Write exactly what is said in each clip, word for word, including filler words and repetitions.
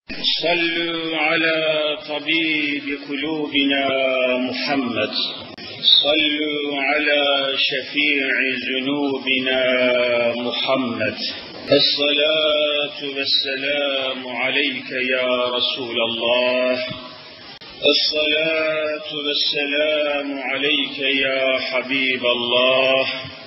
صلوا على طبيب قلوبنا محمد صلوا على شفيع ذنوبنا محمد الصلاة والسلام عليك يا رسول الله الصلاة والسلام عليك يا حبيب الله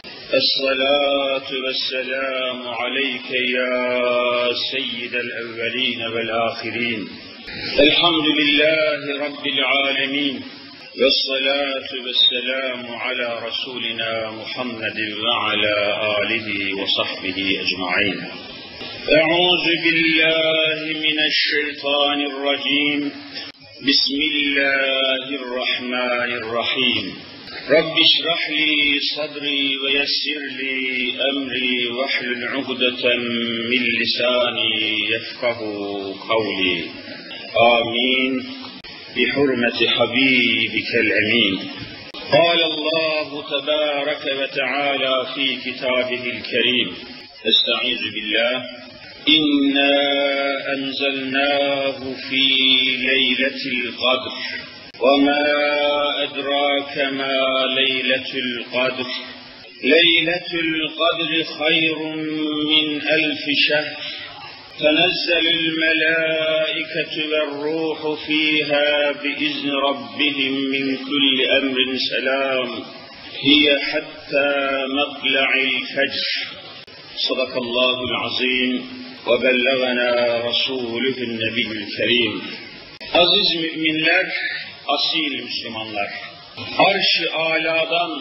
الصلاة والسلام عليك يا سيد الأولين والآخرين الحمد لله رب العالمين والصلاة والسلام على رسولنا محمد وعلى آله وصحبه أجمعين أعوذ بالله من الشيطان الرجيم بسم الله الرحمن الرحيم رب اشرح لي صدري ويسر لي أمري واحلل عقدة من لساني يفقه قولي آمين بحرمة حبيبك الأمين قال الله تبارك وتعالى في كتابه الكريم استعيذ بالله إنا أنزلناه في ليلة القدر وما أدراك ما ليلة القدر ليلة القدر خير من ألف شهر تنزل الملائكة والروح فيها بإذن ربهم من كل أمر سلام هي حتى مطلع الفجر صدق الله العظيم وبلغنا رسوله النبي الكريم. Aziz müminler, asil Müslümanlar, arş-ı âlâdan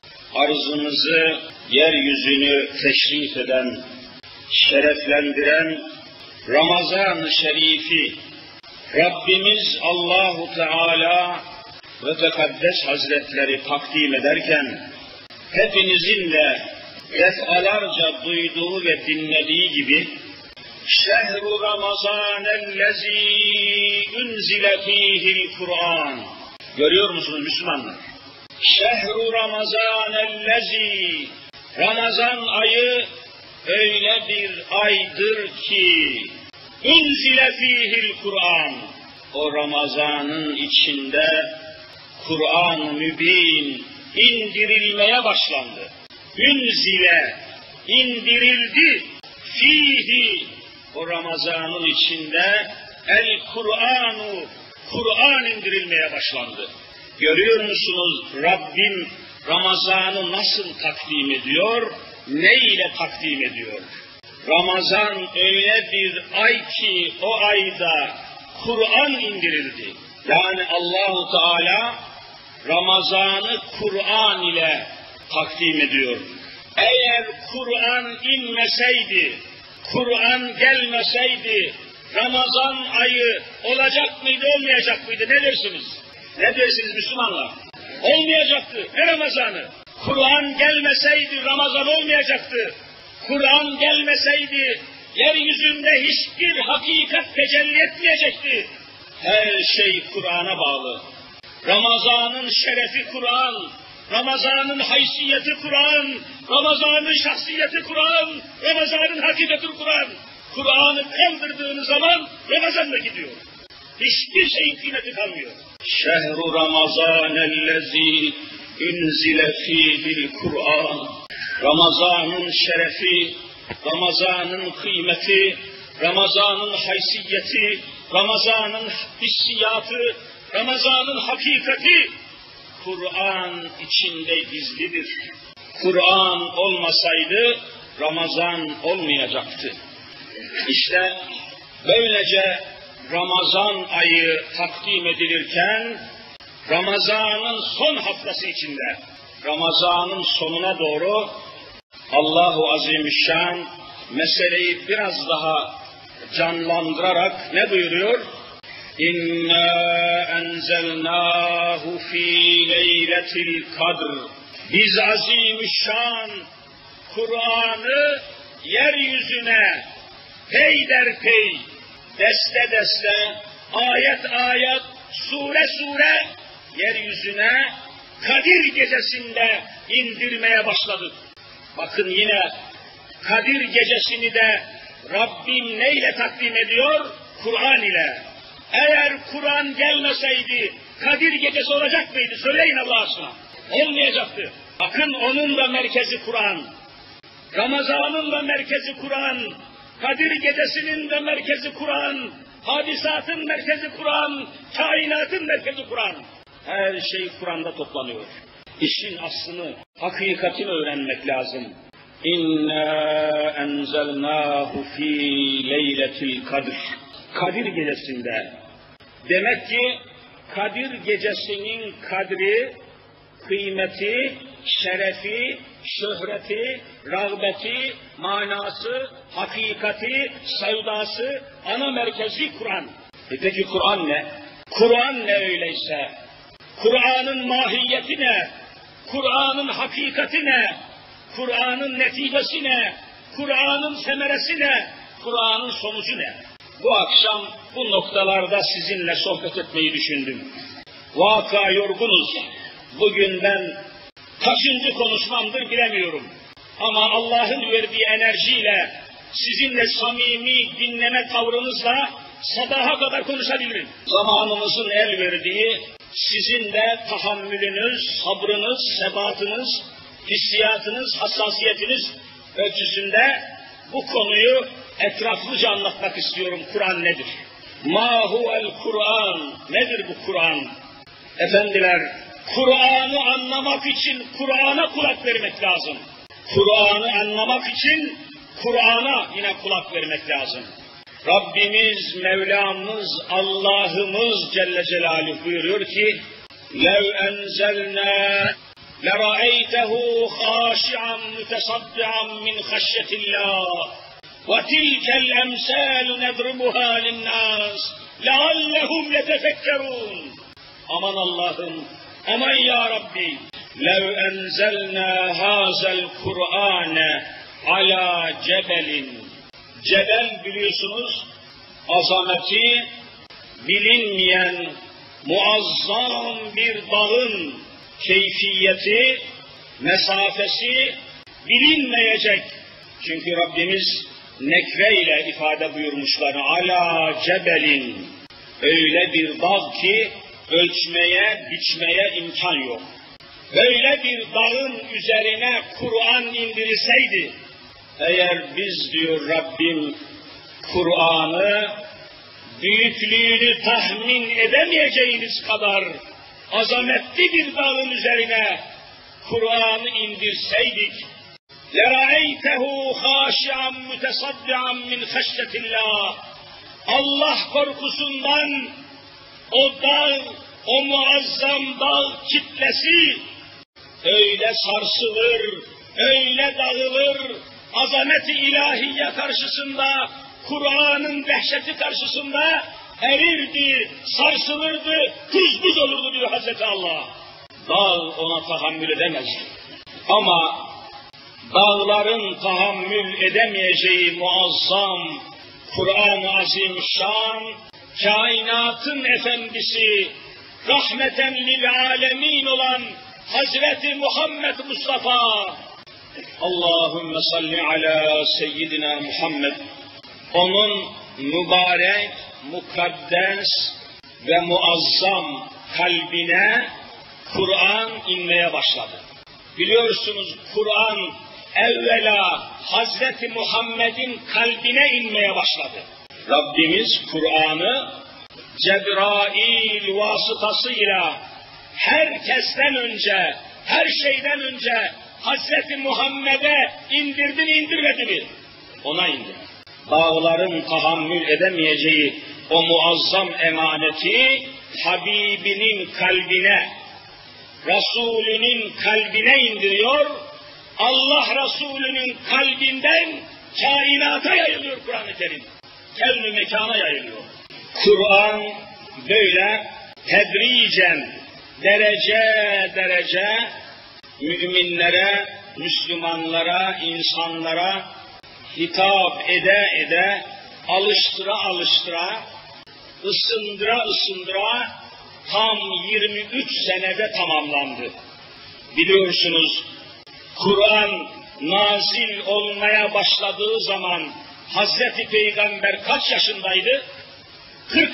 arzımızı, yeryüzünü teşrif eden, şereflendiren Ramazan-ı Şerif'i Rabbimiz Allahu Teala ve Tekaddes Hazretleri takdim ederken hepinizin de defalarca duyduğu ve dinlediği gibi Şehru Ramazanellezî unzile fîhil Kur'an. Görüyor musunuz Müslümanlar? Şehru Ramazanellezî, Ramazan ayı öyle bir aydır ki unzile fîhil Kur'an, o Ramazan'ın içinde Kur'an-ı Mübin indirilmeye başlandı. Unzile, indirildi, fihi, o Ramazan'ın içinde el Kur'anu, Kur'an indirilmeye başlandı. Görüyor musunuz Rabbim Ramazan'ı nasıl takdim ediyor, ne ile takdim ediyor? Ramazan öyle bir ay ki o ayda Kur'an indirildi. Yani Allahu Teala Ramazan'ı Kur'an ile takdim ediyor. Eğer Kur'an inmeseydi, Kur'an gelmeseydi Ramazan ayı olacak mıydı, olmayacak mıydı? Ne dersiniz? Ne dersiniz Müslümanlar? Olmayacaktı. Ne Ramazan'ı? Kur'an gelmeseydi Ramazan olmayacaktı. Kur'an gelmeseydi yeryüzünde hiçbir hakikat tecelli etmeyecekti. Her şey Kur'an'a bağlı. Ramazan'ın şerefi Kur'an, Ramazan'ın haysiyeti Kur'an, Ramazan'ın şahsiyeti Kur'an, Ramazan'ın hakikati Kur'an. Kur'an'ı kaldırdığınız zaman Ramazan da gidiyor. Hiçbir şeyin kıymeti kalmıyor. Şehru Ramazanellezî unzile fîhil Kur'an. Ramazan'ın şerefi, Ramazan'ın kıymeti, Ramazan'ın haysiyeti, Ramazan'ın hissiyatı, Ramazan'ın hakikati Kur'an içinde gizlidir. Kur'an olmasaydı Ramazan olmayacaktı. İşte böylece Ramazan ayı takdim edilirken Ramazan'ın son haftası içinde, Ramazan'ın sonuna doğru Allah-u Azimüşşan meseleyi biraz daha canlandırarak ne buyuruyor? İnna enzelnâhu fî leyletil kadr. Biz Azimüşşan Kur'an'ı yeryüzüne peyderpey, deste deste, ayet ayet, sure sure yeryüzüne Kadir gecesinde indirmeye başladık. Bakın yine Kadir gecesini de Rabbim neyle takdim ediyor? Kur'an ile. Eğer Kur'an gelmeseydi Kadir Gecesi olacak mıydı? Söyleyin Allah aşkına. Olmayacaktı. Bakın onun da merkezi Kur'an. Ramazan'ın da merkezi Kur'an. Kadir Gecesi'nin de merkezi Kur'an. Hadisatın merkezi Kur'an. Kainatın merkezi Kur'an. Her şey Kur'an'da toplanıyor. İşin aslını, hakikatini öğrenmek lazım. İnna enzelnahu fi leyletil kadr. Kadir Gecesi'nde. Demek ki Kadir Gecesi'nin kadri, kıymeti, şerefi, şöhreti, rağbeti, manası, hakikati, sevdası, ana merkezi Kur'an. E peki Kur'an ne? Kur'an ne öyleyse? Kur'an'ın mahiyeti ne? Kur'an'ın hakikati ne? Kur'an'ın neticesi ne? Kur'an'ın semeresi ne? Kur'an'ın sonucu ne? Bu akşam bu noktalarda sizinle sohbet etmeyi düşündüm. Vaka yorgunuz. Bugün ben kaçıncı konuşmamdır bilemiyorum. Ama Allah'ın verdiği enerjiyle, sizinle samimi dinleme tavrınızla sabaha kadar konuşabilirim. Zamanımızın el verdiği, sizin de tahammülünüz, sabrınız, sebatınız, hissiyatınız, hassasiyetiniz ölçüsünde bu konuyu etraflıca anlatmak istiyorum. Kur'an nedir? Ma huvel Kur'an? Nedir bu Kur'an? Efendiler, Kur'an'ı anlamak için Kur'an'a kulak vermek lazım. Kur'an'ı anlamak için Kur'an'a yine kulak vermek lazım. Rabbimiz, Mevlamız, Allah'ımız Celle Celaluhu buyuruyor ki لَوْ أَنْزَلْنَا لَرَأَيْتَهُ خَاشِعًا مُتَصَدِّعًا مِنْ خَشْيَةِ اللّٰهِ وَتِلْكَ الْأَمْثَالُ نَضْرِبُهَا لِلنَّاسِ لَعَلَّهُمْ يَتَفَكَّرُونَ. Aman Allah'ım, aman ya Rabbi, لَوْ أَنْزَلْنَا هَذَا الْقُرْآنَ عَلَى جَبَلٍ. Cebel biliyorsunuz, azameti bilinmeyen muazzam bir dağın keyfiyeti, mesafesi bilinmeyecek. Çünkü Rabbimiz nekreyle ifade buyurmuşlar. Ala cebelin. Öyle bir dağ ki ölçmeye, biçmeye imkan yok. Böyle bir dağın üzerine Kur'an indirilseydi, eğer biz diyor Rabbim Kur'an'ı büyüklüğünü tahmin edemeyeceğiniz kadar azametli bir dağın üzerine Kur'an'ı indirseydik, لَرَأَيْتَهُ خَاشِعًا مُتَصَدِّعًا مِنْ خَشْيَةِ اللّٰهِ. Allah korkusundan o dağ, o muazzam dağ kitlesi öyle sarsılır, öyle dağılır, azameti ilahiye karşısında, Kur'an'ın dehşeti karşısında erirdi, sarsılırdı, tuz buz olurdu diyor Hazreti Allah. Dağ ona tahammül edemezdi. Ama dağların tahammül edemeyeceği muazzam Kur'an-ı Azimüşşan, kainatın efendisi, rahmeten lil alemin olan Hazreti Muhammed Mustafa, Allahümme salli ala seyyidina Muhammed, onun mübarek, mukaddes ve muazzam kalbine Kur'an inmeye başladı. Biliyorsunuz Kur'an evvela Hazreti Muhammed'in kalbine inmeye başladı. Rabbimiz Kur'an'ı Cebrail vasıtasıyla herkesten önce, her şeyden önce Hazreti Muhammed'e indirdi mi indirmedi mi? Ona indi. Dağların tahammül edemeyeceği o muazzam emaneti Habibinin kalbine, Resulünün kalbine indiriyor. Allah Resulü'nün kalbinden kainata yayılıyor Kur'an-ı Kerim. Kevn-ü mekana yayılıyor. Kur'an böyle tedricen, derece derece müminlere, Müslümanlara, insanlara hitap ede ede, alıştıra alıştıra, ısındıra ısındıra tam yirmi üç senede tamamlandı. Biliyorsunuz Kur'an nazil olmaya başladığı zaman Hazreti Peygamber kaç yaşındaydı?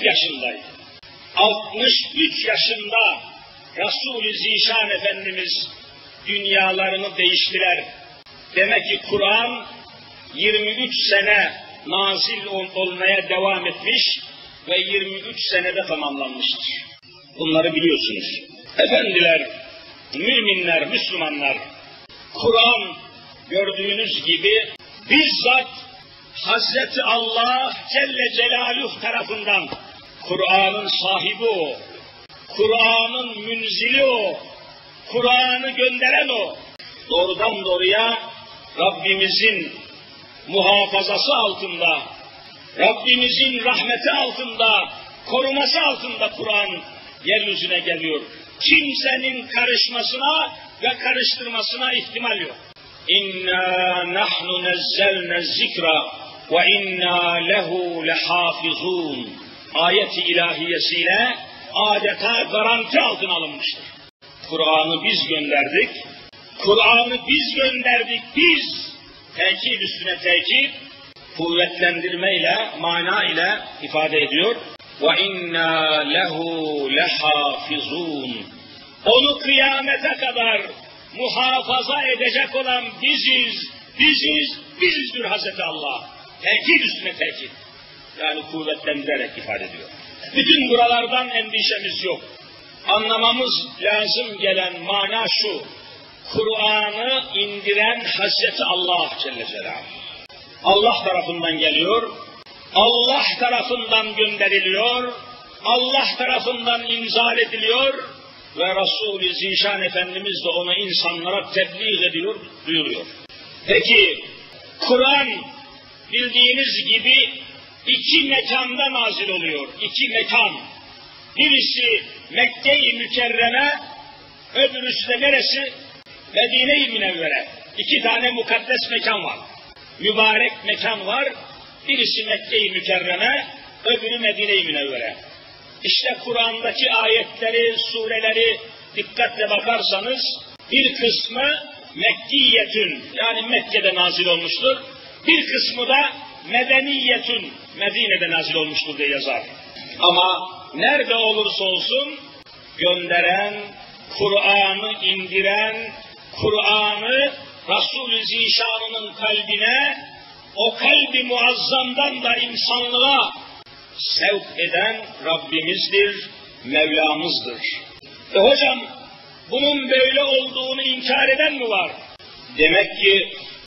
yaşındaydı. altmış üç yaşında Resul-i Zişan Efendimiz dünyalarını değiştiler. Demek ki Kur'an yirmi üç sene nazil ol olmaya devam etmiş ve yirmi üç senede tamamlanmıştır. Bunları biliyorsunuz. Efendiler, müminler, Müslümanlar, Kur'an gördüğünüz gibi bizzat Hazreti Allah Celle Celaluhu tarafından Kur'an'ın sahibi o, Kur'an'ın münzili o, Kur'an'ı gönderen o. Doğrudan doğruya Rabbimizin muhafazası altında, Rabbimizin rahmeti altında, koruması altında Kur'an yeryüzüne geliyor. Kimsenin karışmasına ve karıştırmasına ihtimal yok. İnna nahnu nezzelne zikra ve inna lehu lehafizun. Ayet-i ilahiyesiyle adeta garanti altına alınmıştır. Kur'an'ı biz gönderdik, Kur'an'ı biz gönderdik, biz. Tekit üstüne tekit, kuvvetlendirmeyle, mana ile ifade ediyor. وَاِنَّا لَهُ لَحَافِظُونَ. Onu kıyamete kadar muhafaza edecek olan biziz, biziz, bizizdir Hazreti Allah. Tekit üstüne tekit. Yani kuvvetlendirerek ifade ediyor. Bütün buralardan endişemiz yok. Anlamamız lazım gelen mana şu: Kur'an'ı indiren Hazreti Allah Celle Celaluhu. Allah tarafından geliyor, Allah tarafından gönderiliyor, Allah tarafından inzal ediliyor ve Resul-i Zişan Efendimiz de onu insanlara tebliğ ediyor, duyuruyor. Peki, Kur'an bildiğiniz gibi iki mekanda nazil oluyor, iki mekan. Birisi Mekke-i Mükerreme, öbürüsü de neresi? Medine-i Münevvere. İki tane mukaddes mekan var. Mübarek mekan var. Birisi Mekke-i Mükerreme, öbürü Medine-i Münevvere. İşte Kur'an'daki ayetleri, sureleri dikkatle bakarsanız bir kısmı Mekkiyetün, yani Mekke'de nazil olmuştur. Bir kısmı da Medeniyetün, Medine'de nazil olmuştur diye yazar. Ama nerede olursa olsun gönderen, Kur'an'ı indiren, Kur'an'ı Resul-i Zişan'ın kalbine, o kalbi muazzamdan da insanlığa sevk eden Rabbimizdir, Mevlamızdır. E hocam, bunun böyle olduğunu inkar eden mi var? Demek ki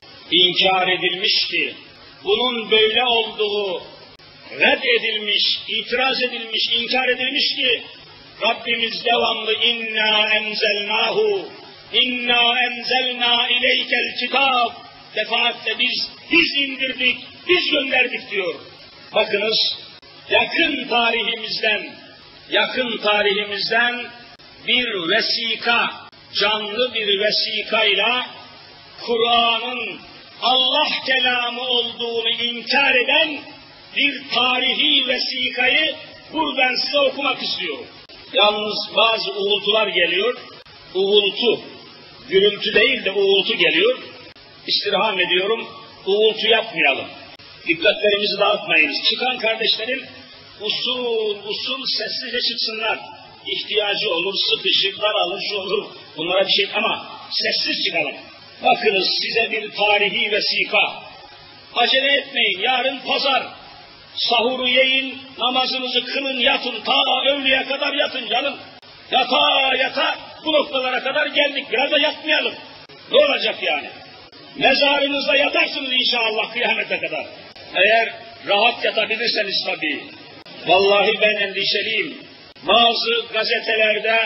inkar edilmiş ki, bunun böyle olduğu reddedilmiş, itiraz edilmiş, inkar edilmiş ki, Rabbimiz devamlı inna enzelnahu, inna enzelna ileykel kitab, defaatle biz, biz indirdik, biz gönderdik diyor. Bakınız, yakın tarihimizden, yakın tarihimizden bir vesika, canlı bir vesikayla Kur'an'ın Allah kelamı olduğunu inkar eden bir tarihi vesikayı buradan size okumak istiyorum. Yalnız bazı uğultular geliyor, uğultu, gürültü değil de uğultu geliyor. İstirham ediyorum, uğultu yapmayalım. Dikkatlerimizi dağıtmayınız. Çıkan kardeşlerim usul usul sessizce çıksınlar. İhtiyacı olur, sıkışır, daralır, şu olur. Bunlara bir şey ama sessiz çıkalım. Bakınız size bir tarihi vesika. Acele etmeyin, yarın pazar. Sahuru yiyin, namazınızı kılın, yatın, ta öğleye kadar yatın canım. Yata yata bu noktalara kadar geldik, biraz da yatmayalım. Ne olacak yani? Mezarınızda yatarsınız inşallah kıyamete kadar. Eğer rahat yatabilirseniz tabii. Vallahi ben endişeliyim. Bazı gazetelerde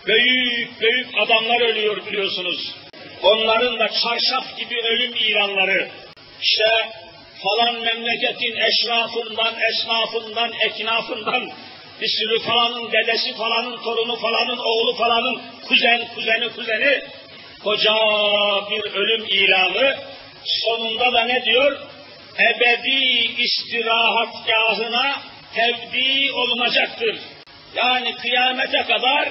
büyük büyük adamlar ölüyor biliyorsunuz. Onların da çarşaf gibi ölüm ilanları. İşte falan memleketin eşrafından, esnafından, eknafından bir sürü falanın dedesi, falanın torunu, falanın oğlu, falanın kuzen, kuzeni, kuzeni koca bir ölüm ilanı. Sonunda da ne diyor? Ebedi istirahatgahına tevdi olunacaktır. Yani kıyamete kadar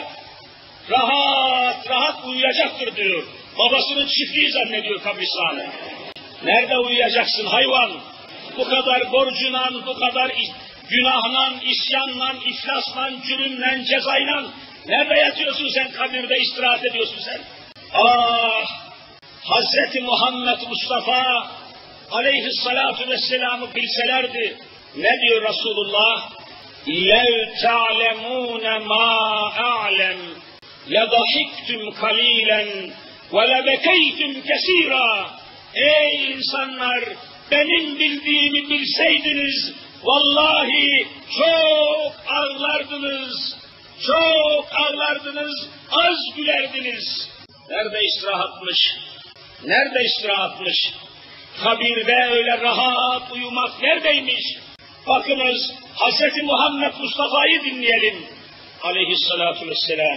rahat rahat uyuyacaktır diyor. Babasının çiftliği zannediyor kabristanı. Nerede uyuyacaksın hayvan? Bu kadar borcuna, bu kadar Günahla, isyanla, iflasla, cürümle, cezayla nerede yatıyorsun sen? Kabirde istirahat ediyorsun sen. Ah! Hazreti Muhammed Mustafa aleyhissalatu vesselam'ı bilselerdi. Ne diyor Resulullah? لَوْ تَعْلَمُونَ مَا أَعْلَمْ لَضَحِكْتُمْ قَلِيلًا وَلَبَكَيْتُمْ كَثِيرًا. Ey insanlar! Benim bildiğimi bilseydiniz, vallahi çok ağlardınız, çok ağlardınız, az gülerdiniz. Nerede istirahatmış? Nerede istirahatmış? Kabirde öyle rahat uyumak neredeymiş? Bakınız, Hazreti Muhammed Mustafa'yı dinleyelim. Aleyhissalatu vesselam.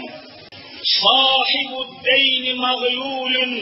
Sahibud deyni mağlulun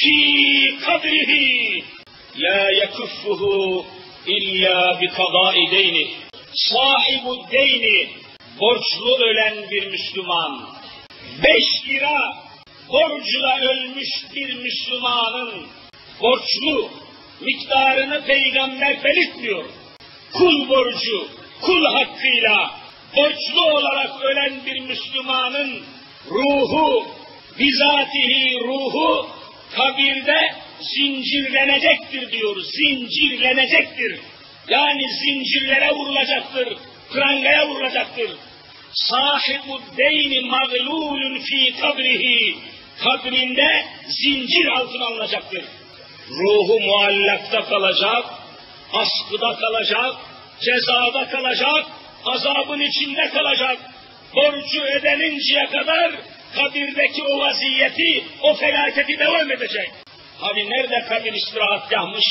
fi kadrihi la yekuffuhu illa bi kadai deyni. Sahibud deyni, borçlu ölen bir Müslüman. Beş lira borcuyla ölmüş bir Müslümanın borçlu miktarını Peygamber belirtmiyor. Kul borcu, kul hakkıyla borçlu olarak ölen bir Müslümanın ruhu, bizatihi ruhu kabirde zincirlenecektir diyor, zincirlenecektir. Yani zincirlere vurulacaktır, prangaya vurulacaktır. Sahibu deyni mağlulun fi kabrihi, kabrinde zincir altına alınacaktır. Ruhu muallakta kalacak, askıda kalacak, cezada kalacak, azabın içinde kalacak. Borcu ödeninceye kadar kabirdeki o vaziyeti, o felaketi devam edecek. Hani nerede kabir istirahatgahmış?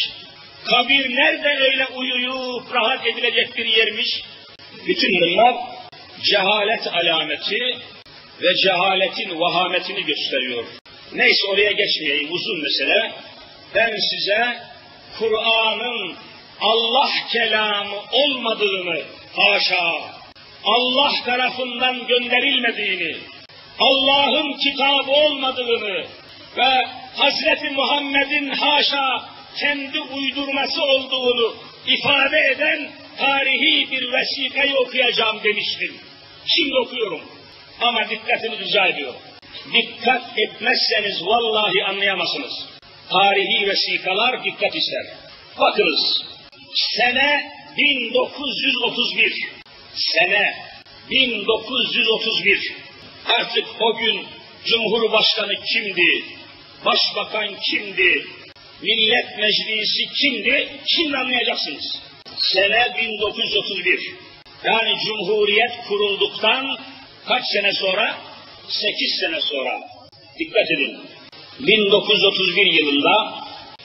Kabir nerede öyle uyuyup rahat edilecek bir yermiş? Bütün bunlar cehalet alameti ve cehaletin vahametini gösteriyor. Neyse oraya geçmeyeyim, uzun mesele. Ben size Kur'an'ın Allah kelamı olmadığını, haşa, Allah tarafından gönderilmediğini, Allah'ın kitabı olmadığını ve Hazreti Muhammed'in haşa kendi uydurması olduğunu ifade eden tarihi bir vesikayı okuyacağım demiştim. Şimdi okuyorum ama dikkatini rica ediyorum. Dikkat etmezseniz vallahi anlayamazsınız. Tarihi vesikalar dikkat ister. Bakınız, sene bin dokuz yüz otuz bir, sene bin dokuz yüz otuz bir, artık o gün Cumhurbaşkanı kimdi, Başbakan kimdi, Millet Meclisi kimdi, şimdi anlayacaksınız. Sene bin dokuz yüz otuz bir, yani Cumhuriyet kurulduktan kaç sene sonra? sekiz sene sonra. Dikkat edin. bin dokuz yüz otuz bir yılında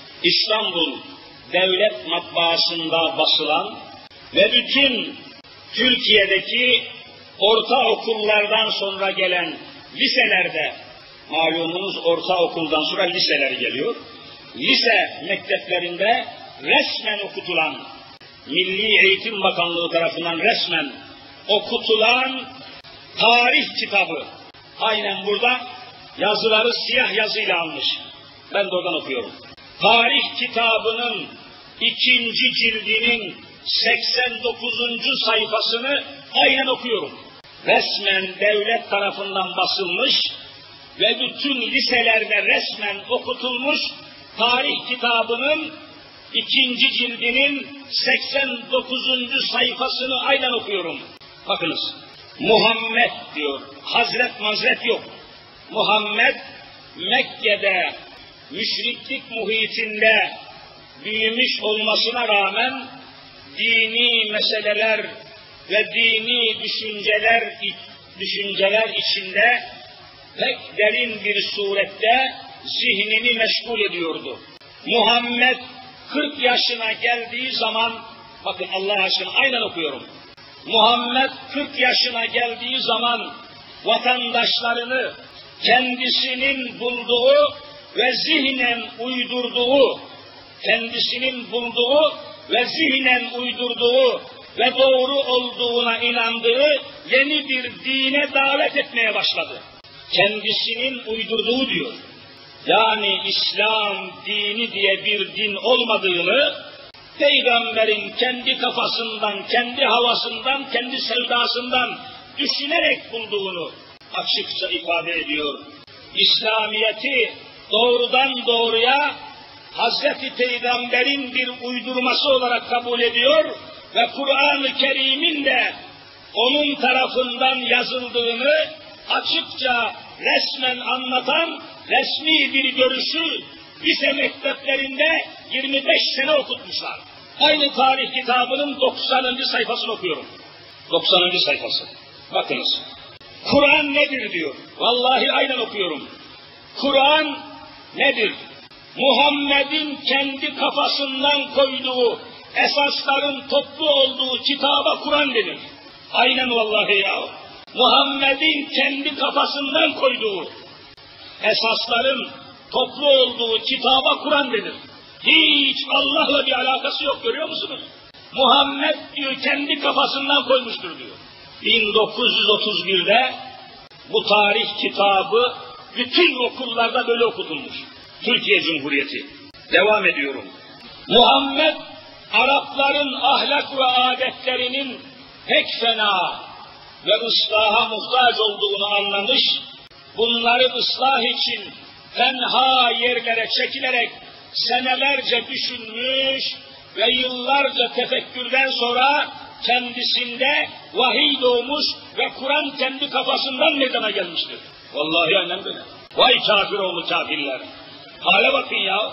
İstanbul Devlet Matbaası'nda basılan ve bütün Türkiye'deki ortaokullardan sonra gelen liselerde, malumunuz ortaokuldan sonra liseler geliyor, lise mekteplerinde resmen okutulan, Milli Eğitim Bakanlığı tarafından resmen okutulan tarih kitabı, aynen burada yazıları siyah yazıyla almış. Ben de oradan okuyorum. Tarih kitabının ikinci cildinin seksen dokuzuncu sayfasını aynen okuyorum. Resmen devlet tarafından basılmış ve bütün liselerde resmen okutulmuş tarih kitabının ikinci cildinin seksen dokuzuncu sayfasını aynen okuyorum. Bakınız, Muhammed diyor, Hazret Mazret yok. Muhammed Mekke'de müşriklik muhitinde büyümüş olmasına rağmen dini meseleler ve dini düşünceler düşünceler içinde pek derin bir surette zihnini meşgul ediyordu. Muhammed kırk yaşına geldiği zaman, bakın Allah aşkına aynen okuyorum. Muhammed kırk yaşına geldiği zaman vatandaşlarını kendisinin bulduğu ve zihnen uydurduğu, kendisinin bulduğu ve zihnen uydurduğu ve doğru olduğuna inandığı yeni bir dine davet etmeye başladı. Kendisinin uydurduğu diyor. Yani İslam dini diye bir din olmadığını, Peygamberin kendi kafasından, kendi havasından, kendi sevdasından düşünerek bulduğunu açıkça ifade ediyor. İslamiyet'i doğrudan doğruya Hazreti Peygamber'in bir uydurması olarak kabul ediyor ve Kur'an-ı Kerim'in de onun tarafından yazıldığını açıkça resmen anlatan resmi bir görüşü lise mekteplerinde yirmi beş sene okutmuşlar. Aynı tarih kitabının doksanıncı sayfasını okuyorum. doksanıncı sayfası. Bakınız. Kur'an nedir diyor. Vallahi aynen okuyorum. Kur'an nedir? Muhammed'in kendi kafasından koyduğu esasların toplu olduğu kitaba Kur'an denir. Aynen vallahi ya. Muhammed'in kendi kafasından koyduğu esasların toplu olduğu kitaba Kur'an denir. Hiç Allah'la bir alakası yok, görüyor musunuz? Muhammed diyor kendi kafasından koymuştur diyor. bin dokuz yüz otuz bir'de bu tarih kitabı bütün okullarda böyle okutulmuş. Türkiye Cumhuriyeti. Devam ediyorum. Muhammed Arapların ahlak ve adetlerinin pek fena ve ıslaha muhtaç olduğunu anlamış, bunları ıslah için tenha yerlere çekilerek senelerce düşünmüş ve yıllarca tefekkürden sonra kendisinde vahiy doğmuş ve Kur'an kendi kafasından meydana gelmiştir. Vallahi aynen böyle. Vay kafir oğlu kafirler. Hale bakın ya.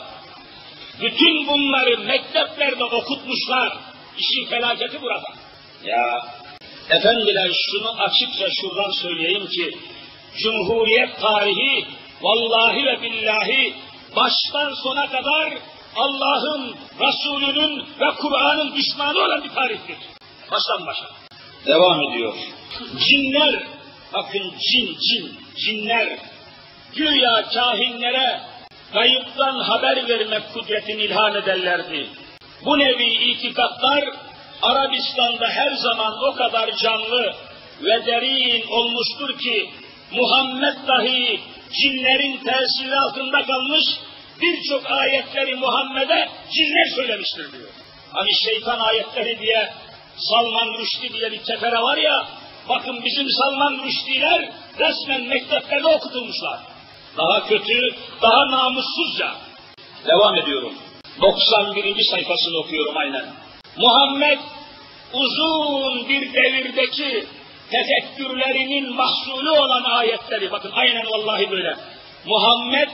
Bütün bunları mekteplerde okutmuşlar. İşin felaketi burada. Ya efendiler, şunu açıkça şuradan söyleyeyim ki Cumhuriyet tarihi vallahi ve billahi baştan sona kadar Allah'ın, Resulünün ve Kur'an'ın düşmanı olan bir tarihtir. Baştan başa. Devam ediyor. Cinler, bakın cin, cin, cinler güya kahinlere gayıptan haber vermek kudretini ilham ederlerdi. Bu nevi itikatlar Arabistan'da her zaman o kadar canlı ve derin olmuştur ki Muhammed dahi cinlerin tesiri altında kalmış, birçok ayetleri Muhammed'e cinler söylemiştir diyor. Hani şeytan ayetleri diye Salman Rushdie diye bir tefere var ya, bakın bizim Salman Rushdie'ler resmen mekteplerde okutulmuşlar. Daha kötü, daha namussuzca. Devam ediyorum. doksan birinci sayfasını okuyorum aynen. Muhammed uzun bir devirdeki tefekkürlerinin mahsulü olan ayetleri, bakın aynen vallahi böyle. Muhammed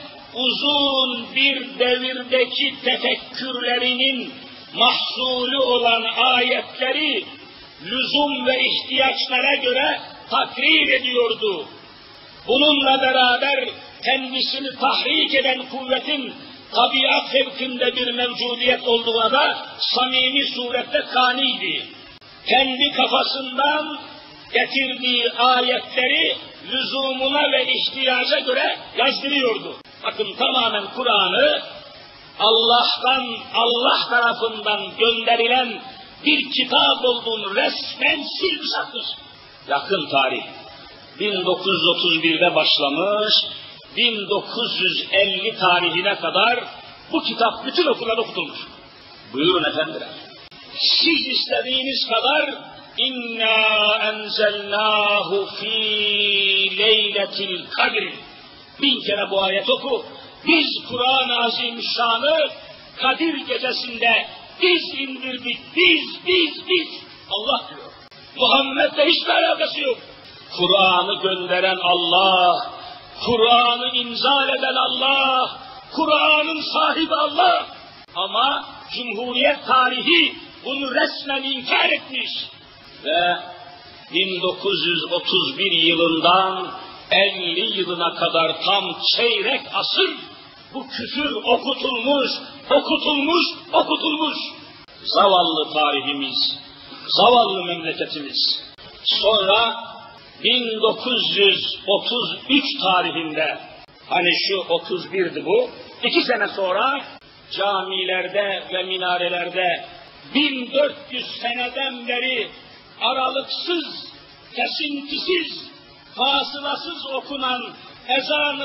uzun bir devirdeki tefekkürlerinin mahsulü olan ayetleri lüzum ve ihtiyaçlara göre takrir ediyordu. Bununla beraber kendisini tahrik eden kuvvetin tabiat fevkinde bir mevcudiyet olduğuna da samimi surette kaniydi. Kendi kafasından getirdiği ayetleri lüzumuna ve ihtiyaca göre yazdırıyordu. Bakın tamamen Kur'an'ı Allah'tan, Allah tarafından gönderilen bir kitap olduğunu resmen silmiş atmış. Yakın tarih. bin dokuz yüz otuz bir'de başlamış, bin dokuz yüz elli tarihine kadar bu kitap bütün okullarda okutulmuş. Buyurun efendiler. Siz istediğiniz kadar İnna enzelnahu fi leyletil kadr. Bin kere bu ayet oku. Biz Kur'an-ı Azimüşşan'ı Kadir gecesinde biz indirdik. Biz, biz, biz. Allah diyor. Muhammed'le hiçbir alakası yok. Kur'an'ı gönderen Allah, Kur'an'ı inzal eden Allah, Kur'an'ın sahibi Allah. Ama Cumhuriyet tarihi bunu resmen inkar etmiş. Ve bin dokuz yüz otuz bir yılından elli yılına kadar tam çeyrek asır bu küfür okutulmuş, okutulmuş, okutulmuş. Zavallı tarihimiz, zavallı memleketimiz. Sonra bin dokuz yüz otuz üç tarihinde, hani şu otuz bir'di bu, iki sene sonra camilerde ve minarelerde bin dört yüz seneden beri aralıksız, kesintisiz, fasılasız okunan ezan-ı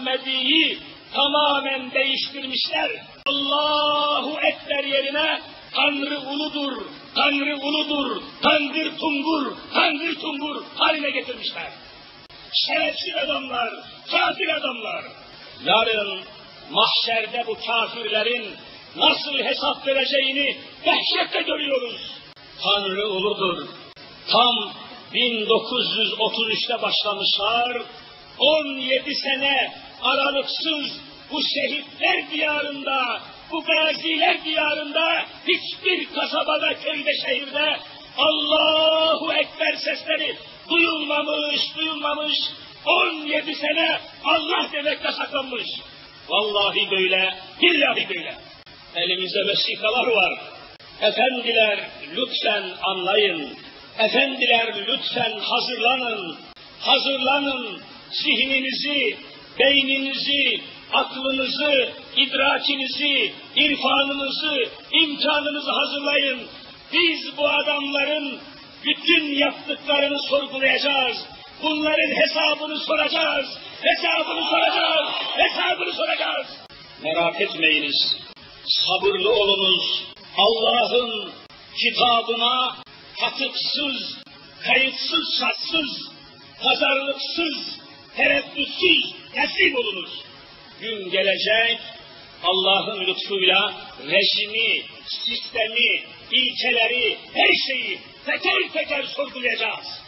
Muhammedi'yi tamamen değiştirmişler. Allahu Ekber yerine Tanrı uludur, Tanrı uludur, Tanrı tungur, Tanrı tungur haline getirmişler. Şerefsiz adamlar, kafir adamlar. Yarın mahşerde bu kafirlerin nasıl hesap vereceğini dehşetle görüyoruz. Tanrı uludur. Tam bin dokuz yüz otuz üçte başlamışlar. on yedi sene aralıksız bu şehitler diyarında, bu gaziler diyarında, hiçbir kasabada, köyde, şehirde Allahu Ekber sesleri duyulmamış, duyulmamış. on yedi sene Allah demek yasaklanmış. Vallahi böyle, billahi böyle. Elimizde vesikalar var. Efendiler lütfen anlayın. Efendiler lütfen hazırlanın. Hazırlanın. Zihninizi, beyninizi, aklınızı, idrakinizi, irfanınızı, imkanınızı hazırlayın. Biz bu adamların bütün yaptıklarını sorgulayacağız. Bunların hesabını soracağız. Hesabını soracağız. Hesabını soracağız. Merak etmeyiniz. Sabırlı olunuz. Allah'ın kitabına katıksız, kayıtsız, şartsız, pazarlıksız, tereddütsüz teslim olunuz. Gün gelecek, Allah'ın lütfuyla rejimi, sistemi, ilkeleri, her şeyi teker teker sorgulayacağız.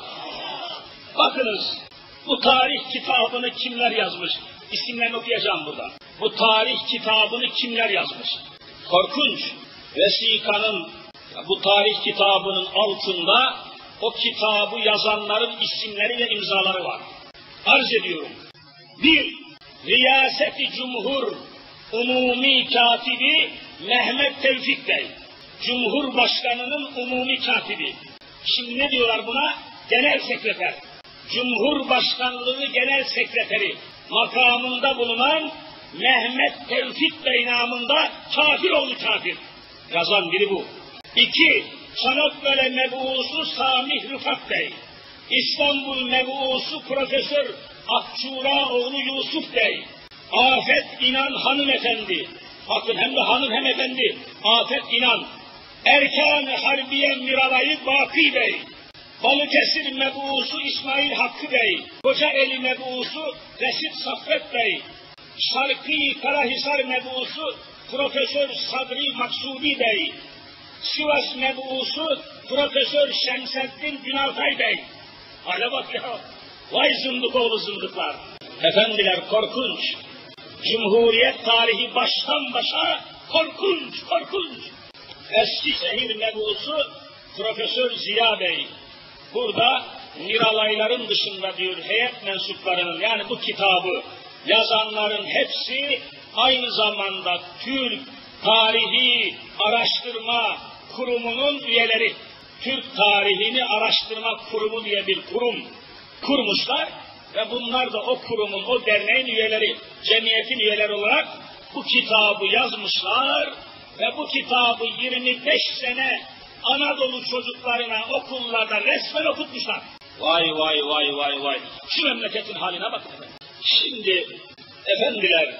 Bakınız, bu tarih kitabını kimler yazmış? İsimlerini okuyacağım burada. Bu tarih kitabını kimler yazmış? Korkunç. Vesikanın, bu tarih kitabının altında o kitabı yazanların isimleri ve imzaları var. Arz ediyorum. Bir, Riyaseti Cumhur Umumi Katibi Mehmet Tevfik Bey. Cumhurbaşkanının umumi katibi. Şimdi ne diyorlar buna? Genel sekreter. Cumhurbaşkanlığı Genel Sekreteri makamında bulunan Mehmet Tevfik Bey namında kafir oldu kafir. Yazan biri bu. İki, Çanakkale mebusu Samih Rıfat Bey. İstanbul mebusu Profesör Akçuraoğlu Yusuf Bey. Afet İnan hanımefendi. Bakın hem de hanım hem efendi. Afet İnan. Erkan-ı Harbiye Miralayı Baki Bey. Balıkesir mebusu İsmail Hakkı Bey. Kocaeli mebusu Reşit Saffet Bey. Şarkı Karahisar mebusu Profesör Sadri Maksudi Bey. Sivas mebusu Profesör Şemseddin Günaltay Bey. Hale bak ya. Vay zındık oğlu zındıklar. Efendiler korkunç. Cumhuriyet tarihi baştan başa korkunç, korkunç. Eskişehir mebusu Profesör Ziya Bey. Burada Miralayların dışında diyor heyet mensuplarının, yani bu kitabı yazanların hepsi aynı zamanda Türk Tarihi Araştırma Kurumu'nun üyeleri. Türk Tarihini Araştırma Kurumu diye bir kurum kurmuşlar ve bunlar da o kurumun, o derneğin üyeleri, cemiyetin üyeleri olarak bu kitabı yazmışlar ve bu kitabı yirmi beş sene Anadolu çocuklarına okullarda resmen okutmuşlar. Vay vay vay vay vay. Şu memleketin haline bakın efendim. Şimdi efendiler,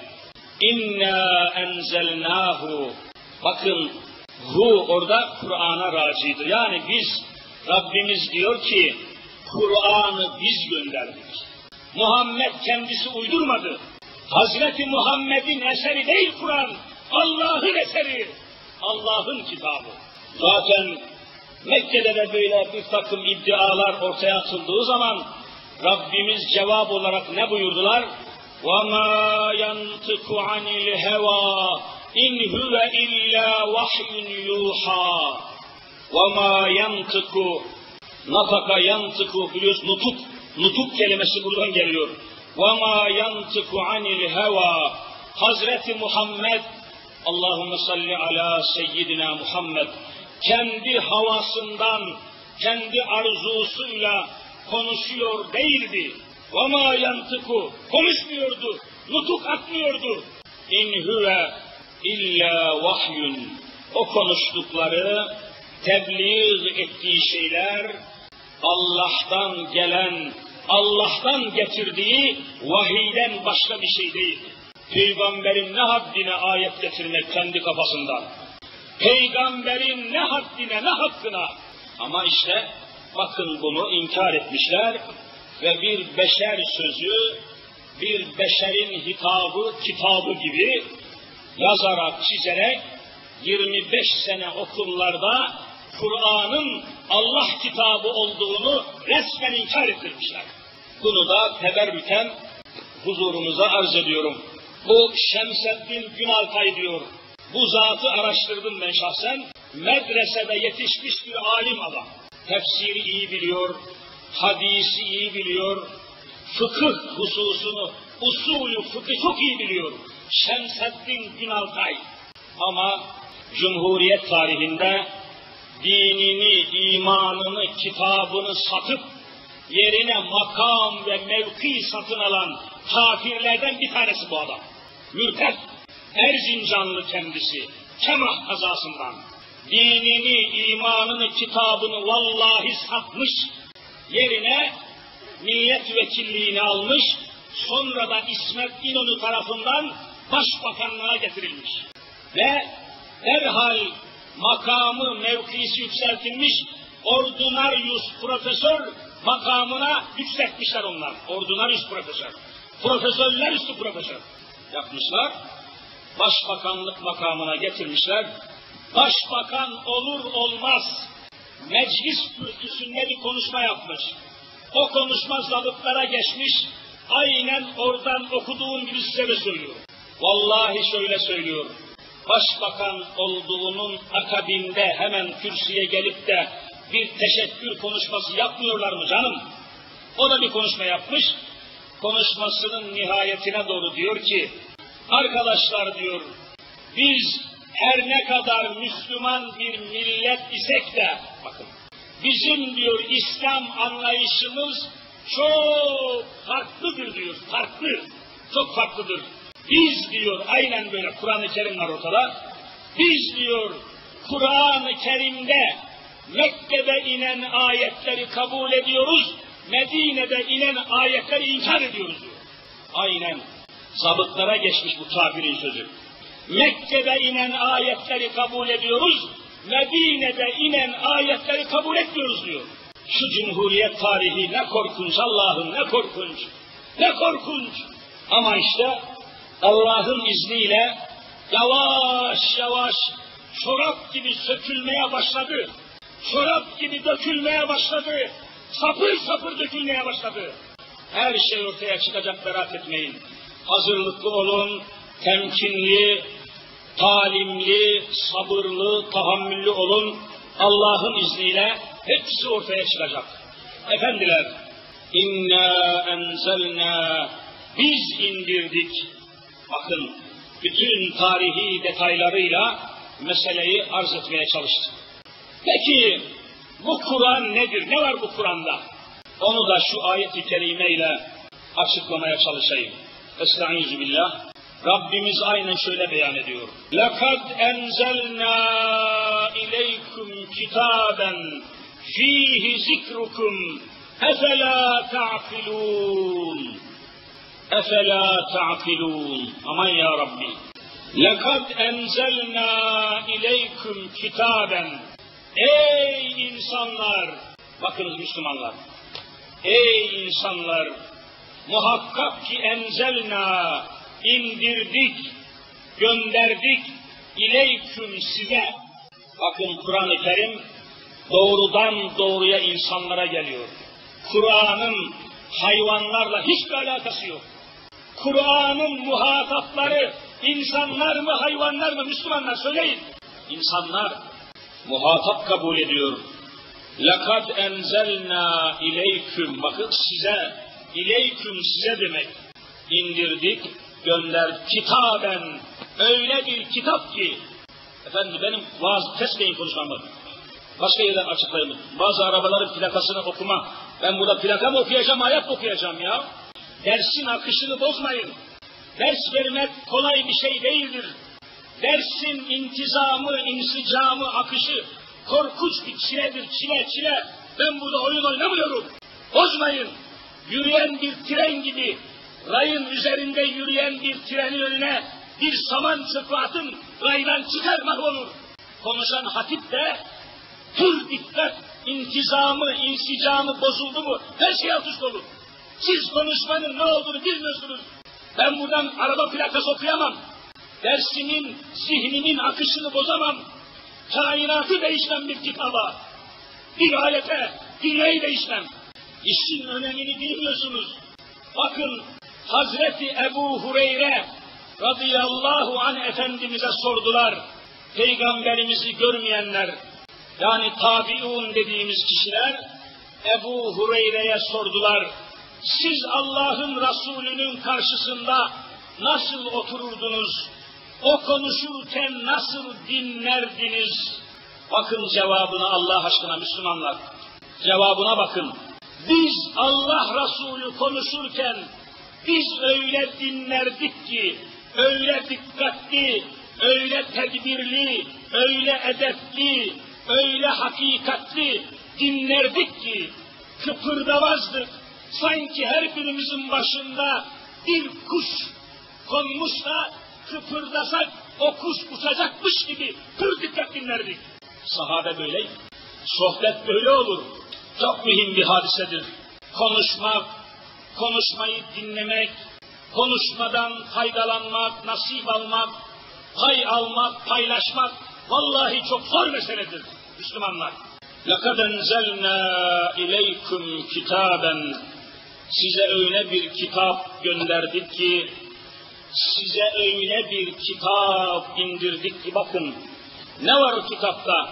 inna enzelnahu, bakın hu orada Kur'an'a racidir. Yani biz, Rabbimiz diyor ki Kur'an'ı biz gönderdik. Muhammed kendisi uydurmadı. Hazreti Muhammed'in eseri değil Kur'an. Allah'ın eseri. Allah'ın kitabı. Zaten Mekke'de de böyle bir takım iddialar ortaya atıldığı zaman Rabbimiz cevap olarak ne buyurdular? وَمَا يَنْتِقُ عَنِ الْهَوَى اِنْ هُوَ اِلَّا وَحْيٌ يُوحَى وَمَا يَنْتِقُ Nafaka yantıku, biliyorsun nutuk, nutuk kelimesi buradan geliyor. وَمَا يَنْتِقُ عَنِ الْهَوَى Hazreti Muhammed, Allahümme salli ala seyyidina Muhammed, kendi havasından, kendi arzusuyla konuşuyor değildi. وَمَا يَنْتِقُ konuşmuyordu, nutuk atmıyordu. اِنْ هُوَ اِلَّا وَحْيٌ O konuştukları, tebliğ ettiği şeyler, Allah'tan gelen, Allah'tan getirdiği vahiyden başka bir şey değil. Peygamberin ne haddine ayet getirmek kendi kafasından. Peygamberin ne haddine ne hakkına. Ama işte bakın bunu inkar etmişler ve bir beşer sözü, bir beşerin hitabı, kitabı gibi yazarak, çizerek yirmi beş sene okullarda Kur'an'ın Allah kitabı olduğunu resmen inkar ettirmişler. Bunu da teberrüken huzurunuza arz ediyorum. Bu Şemseddin Günaltay diyor. Bu zatı araştırdım ben şahsen. Medresede yetişmiş bir alim adam. Tefsiri iyi biliyor, hadisi iyi biliyor, fıkıh hususunu, usulü fıkıh çok iyi biliyor. Şemseddin Günaltay. Ama Cumhuriyet tarihinde dinini, imanını, kitabını satıp yerine makam ve mevki satın alan kafirlerden bir tanesi bu adam. Mürted, Erzincanlı kendisi, Kemah kazasından. Dinini, imanını, kitabını vallahi satmış, yerine milletvekilliğini almış, sonra da İsmet İnönü tarafından başbakanlığa getirilmiş. Ve derhal makamı, mevkisi yükseltilmiş, ordinarius profesör makamına yükseltmişler onlar. Ordinarius profesör. Profesörler üstü profesör yapmışlar. Başbakanlık makamına getirmişler. Başbakan olur olmaz meclis kürsüsünde bir konuşma yapmış. O konuşma zabıtlara geçmiş. Aynen oradan okuduğum gibi size de söylüyorum. Vallahi şöyle söylüyor. Başbakan olduğunun akabinde hemen kürsüye gelip de bir teşekkür konuşması yapmıyorlar mı canım? O da bir konuşma yapmış. Konuşmasının nihayetine doğru diyor ki, arkadaşlar diyor, biz her ne kadar Müslüman bir millet isek de, bakın, bizim diyor İslam anlayışımız çok farklıdır diyor, farklı, çok farklıdır. Biz diyor, aynen böyle Kur'an-ı Kerim var ortada, biz diyor Kur'an-ı Kerim'de Mekke'de inen ayetleri kabul ediyoruz, Medine'de inen ayetleri inkar ediyoruz diyor. Aynen zabıtlara geçmiş bu kafirin sözü. Mekke'de inen ayetleri kabul ediyoruz, Medine'de inen ayetleri kabul etmiyoruz diyor. Şu Cumhuriyet tarihi ne korkunç Allah'ım, ne korkunç, ne korkunç. Ama işte Allah'ın izniyle yavaş yavaş çorap gibi sökülmeye başladı. Çorap gibi dökülmeye başladı. Sapır sapır dökülmeye başladı. Her şey ortaya çıkacak, merak etmeyin. Hazırlıklı olun, temkinli, talimli, sabırlı, tahammüllü olun. Allah'ın izniyle hepsi ortaya çıkacak. Efendiler, inna enzelna, biz indirdik. Bakın, bütün tarihi detaylarıyla meseleyi arz etmeye çalıştık. Peki, bu Kur'an nedir? Ne var bu Kur'an'da? Onu da şu ayet-i kerimeyle açıklamaya çalışayım. Estaizu billah. Rabbimiz aynen şöyle beyan ediyor. لَقَدْ اَنْزَلْنَا اِلَيْكُمْ كِتَابًا ف۪يهِ ذِكْرُكُمْ اَفَلَا تَعْقِلُونَ اَفَلَا تَعْقِلُونَ Aman ya Rabbi. لَقَدْ اَنْزَلْنَا اِلَيْكُمْ كِتَابًا Ey insanlar! Bakınız Müslümanlar. Ey insanlar! Muhakkak ki enzelna, indirdik, gönderdik, ileyküm size. Bakın Kur'an-ı Kerim doğrudan doğruya insanlara geliyor. Kur'an'ın hayvanlarla hiçbir alakası yok. Kur'an'ın muhatapları insanlar mı, hayvanlar mı? Müslümanlar söyleyin. İnsanlar muhatap kabul ediyor. لَقَدْ اَنْزَلْنَا اِلَيْكُمْ Bakın size, ileyküm size demek. İndirdik, gönder, kitaben, öyle bir kitap ki, efendim benim vaaz, kesmeyin konuşmamı, başka yerden açıklayayım. Bazı arabaların plakasını okuma, ben burada plaka mı okuyacağım, ayet mi okuyacağım ya? Dersin akışını bozmayın. Ders vermek kolay bir şey değildir. Dersin intizamı, insicamı, akışı korkunç bir çiledir, çile çile. Ben burada oyun oynamıyorum. Bozmayın. Yürüyen bir tren gibi, rayın üzerinde yürüyen bir trenin önüne bir saman çöpü atın, raydan çıkar mahvolur. konuşan hatip de pür dikkat, intizamı, insicamı bozuldu mu her şey alt üst olur. Siz konuşmanın ne olduğunu bilmiyorsunuz. Ben buradan araba plakası okuyamam. Dersimin, zihnimin akışını bozamam. Kainatı değişmem bir kitaba. Bir alete, dünyayı değişmem. İşin önemini bilmiyorsunuz. Bakın Hazreti Ebu Hureyre radıyallahu anh Efendimiz'e sordular. Peygamberimizi görmeyenler, yani tabiun dediğimiz kişiler Ebu Hureyre'ye sordular. Siz Allah'ın Resulü'nün karşısında nasıl otururdunuz? O konuşurken nasıl dinlerdiniz? Bakın cevabına Allah aşkına Müslümanlar. Cevabına bakın. Biz Allah Resulü konuşurken biz öyle dinlerdik ki, öyle dikkatli, öyle tedbirli, öyle edepli, öyle hakikatli dinlerdik ki kıpırdamazdık. Sanki her birimizin başında bir kuş konmuş da kıpırdasak o kuş uçacakmış gibi pür dikkat dinlerdik. Sahabe böyleydi. Sohbet böyle olur. Çok mühim bir hadisedir. Konuşmak, konuşmayı dinlemek, konuşmadan faydalanmak, nasip almak, pay almak, paylaşmak vallahi çok zor meseledir Müslümanlar. لَقَدْ اَنْزَلْنَا اِلَيْكُمْ كِتَابًا Size öyle bir kitap gönderdik ki, size öyle bir kitap indirdik ki bakın, ne var o kitapta?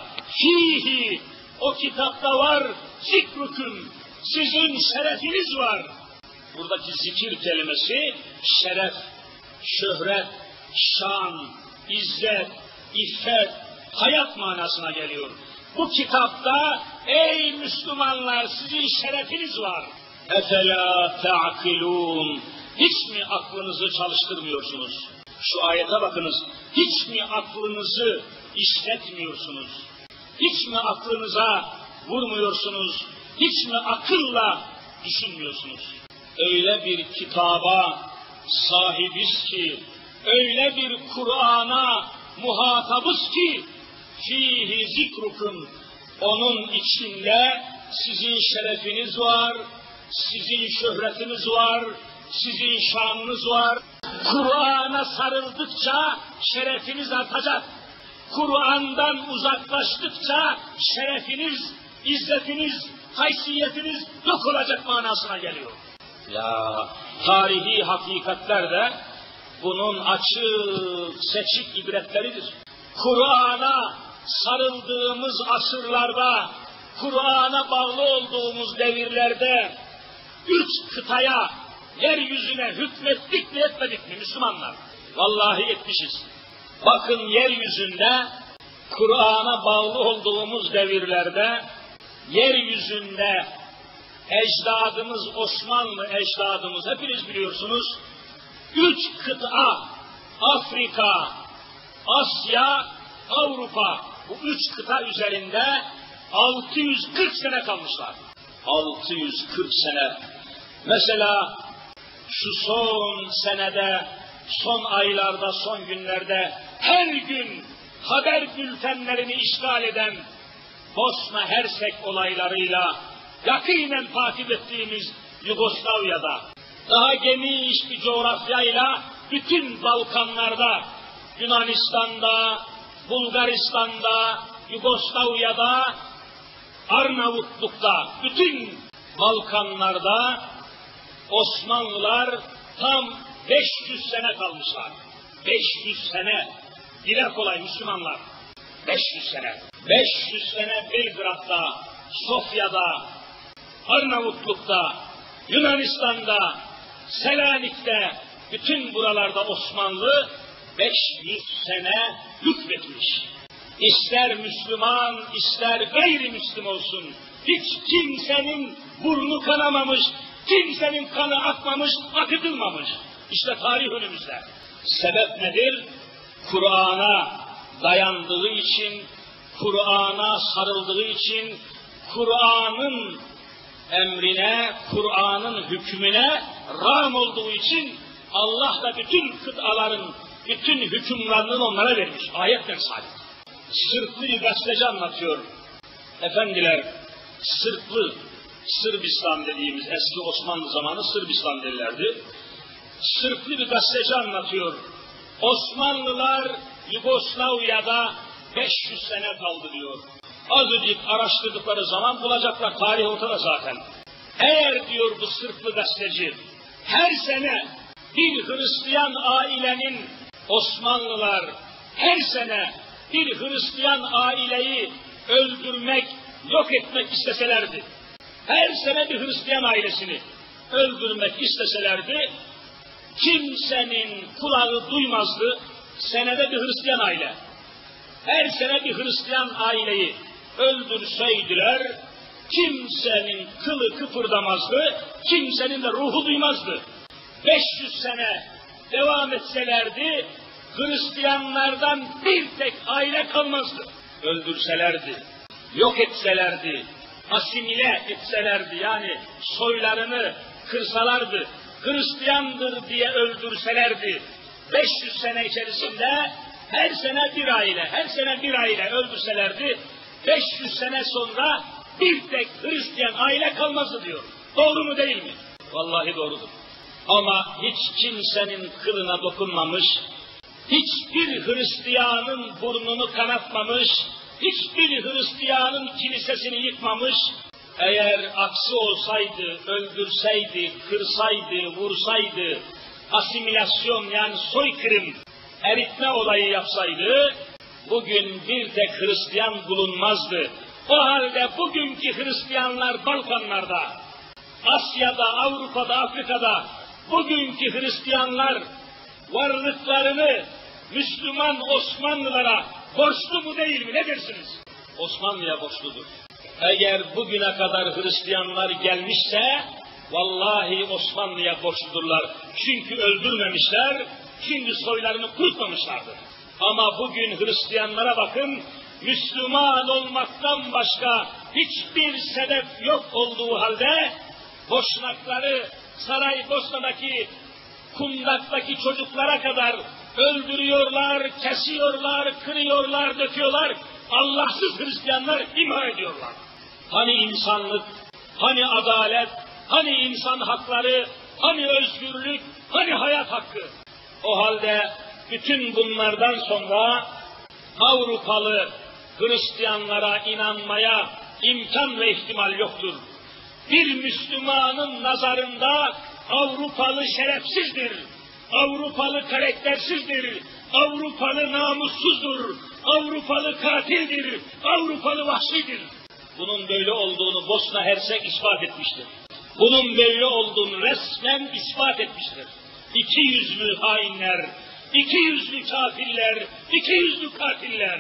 Fihi, o kitapta var zikrüküm, sizin şerefiniz var. Buradaki zikir kelimesi şeref, şöhret, şan, izzet, iffet, hayat manasına geliyor. Bu kitapta ey Müslümanlar sizin şerefiniz var. Efela ta'kilûn. Hiç mi aklınızı çalıştırmıyorsunuz? Şu ayete bakınız. Hiç mi aklınızı işletmiyorsunuz? Hiç mi aklınıza vurmuyorsunuz? Hiç mi akılla düşünmüyorsunuz? Öyle bir kitaba sahibiz ki, öyle bir Kur'an'a muhatabız ki, fihi zikrukum, onun içinde sizin şerefiniz var, sizin şöhretiniz var, sizin şanınız var. Kur'an'a sarıldıkça şerefiniz artacak. Kur'an'dan uzaklaştıkça şerefiniz, izzetiniz, haysiyetiniz yok olacak manasına geliyor. Ya tarihi hakikatler de bunun açık seçik ibretleridir. Kur'an'a sarıldığımız asırlarda, Kur'an'a bağlı olduğumuz devirlerde üç kıtaya, yeryüzüne hükmettik mi etmedik mi Müslümanlar? Vallahi etmişiz. Bakın yeryüzünde, Kur'an'a bağlı olduğumuz devirlerde, yeryüzünde ecdadımız, Osmanlı ecdadımız, hepiniz biliyorsunuz, üç kıta, Afrika, Asya, Avrupa, bu üç kıta üzerinde altı yüz kırk sene kalmışlar. altı yüz kırk sene. Mesela şu son senede, son aylarda, son günlerde her gün haber bültenlerini işgal eden Bosna Hersek olaylarıyla yakinen takip ettiğimiz Yugoslavya'da, daha geniş bir coğrafyayla bütün Balkanlarda, Yunanistan'da, Bulgaristan'da, Yugoslavya'da, Arnavutluk'ta, bütün Balkanlarda Osmanlılar tam beş yüz sene kalmışlar. beş yüz sene. Dile kolay Müslümanlar. beş yüz sene. beş yüz sene Belgrad'da, Sofya'da, Arnavutluk'ta, Yunanistan'da, Selanik'te, bütün buralarda Osmanlı beş yüz sene hükmetmiş. İster Müslüman, ister gayrimüslim olsun, hiç kimsenin burnu kanamamış, kimsenin kanı akmamış, akıtılmamış. İşte tarih önümüzde. Sebep nedir? Kur'an'a dayandığı için, Kur'an'a sarıldığı için, Kur'an'ın emrine, Kur'an'ın hükmüne rağm olduğu için Allah da bütün kıtaların, bütün hükümlerini onlara vermiş. Ayetle sabit. Sırplı bir gazeteci anlatıyor. Efendiler, Sırplı, Sırbistan dediğimiz eski Osmanlı zamanı Sırbistan derlerdi. Sırplı bir gazeteci anlatıyor. Osmanlılar Yugoslavya'da beş yüz sene kaldı diyor. Azıcık araştırdıkları zaman bulacaklar, tarih ortada zaten. Eğer diyor bu Sırplı gazeteci, her sene bir Hristiyan ailenin, Osmanlılar her sene bir Hristiyan aileyi öldürmek, yok etmek isteselerdi, her sene bir Hristiyan ailesini öldürmek isteselerdi, kimsenin kulağı duymazdı, senede bir Hristiyan aile. Her sene bir Hristiyan aileyi öldürseydiler, kimsenin kılı kıpırdamazdı, kimsenin de ruhu duymazdı. beş yüz sene devam etselerdi, Hristiyanlardan bir tek aile kalmazdı. Öldürselerdi, yok etselerdi, asimile etselerdi, yani soylarını kırsalardı, Hristiyandır diye öldürselerdi, beş yüz sene içerisinde her sene bir aile, her sene bir aile öldürselerdi, beş yüz sene sonra bir tek Hristiyan aile kalmazdı diyor. Doğru mu değil mi? Vallahi doğrudur. Ama hiç kimsenin kılına dokunmamış, hiçbir Hristiyanın burnunu kanatmamış, hiçbir Hristiyanın kilisesini yıkmamış, eğer aksi olsaydı, öldürseydi, kırsaydı, vursaydı, asimilasyon yani soykırım, eritme olayı yapsaydı, bugün bir tek Hristiyan bulunmazdı. O halde bugünkü Hristiyanlar Balkanlarda, Asya'da, Avrupa'da, Afrika'da, bugünkü Hristiyanlar varlıklarını Müslüman Osmanlılara borçlu mu değil mi, ne dersiniz? Osmanlı'ya borçludur. Eğer bugüne kadar Hristiyanlar gelmişse, vallahi Osmanlı'ya borçludurlar. Çünkü öldürmemişler, çünkü soylarını kurutmamışlardır. Ama bugün Hristiyanlara bakın, Müslüman olmaktan başka hiçbir sebep yok olduğu halde, boşnakları Saraybosna'daki, kundaktaki çocuklara kadar öldürüyorlar, kesiyorlar, kırıyorlar, döküyorlar. Allahsız Hristiyanlar imha ediyorlar. Hani insanlık, hani adalet, hani insan hakları, hani özgürlük, hani hayat hakkı. O halde bütün bunlardan sonra Avrupalı Hristiyanlara inanmaya imkan ve ihtimal yoktur. Bir Müslümanın nazarında Avrupalı şerefsizdir, Avrupalı karaktersizdir, Avrupalı namussuzdur, Avrupalı katildir, Avrupalı vahşidir. Bunun böyle olduğunu Bosna Hersek ispat etmiştir. Bunun böyle olduğunu resmen ispat etmiştir. İki yüzlü hainler, iki yüzlü kafirler, iki yüzlü katiller.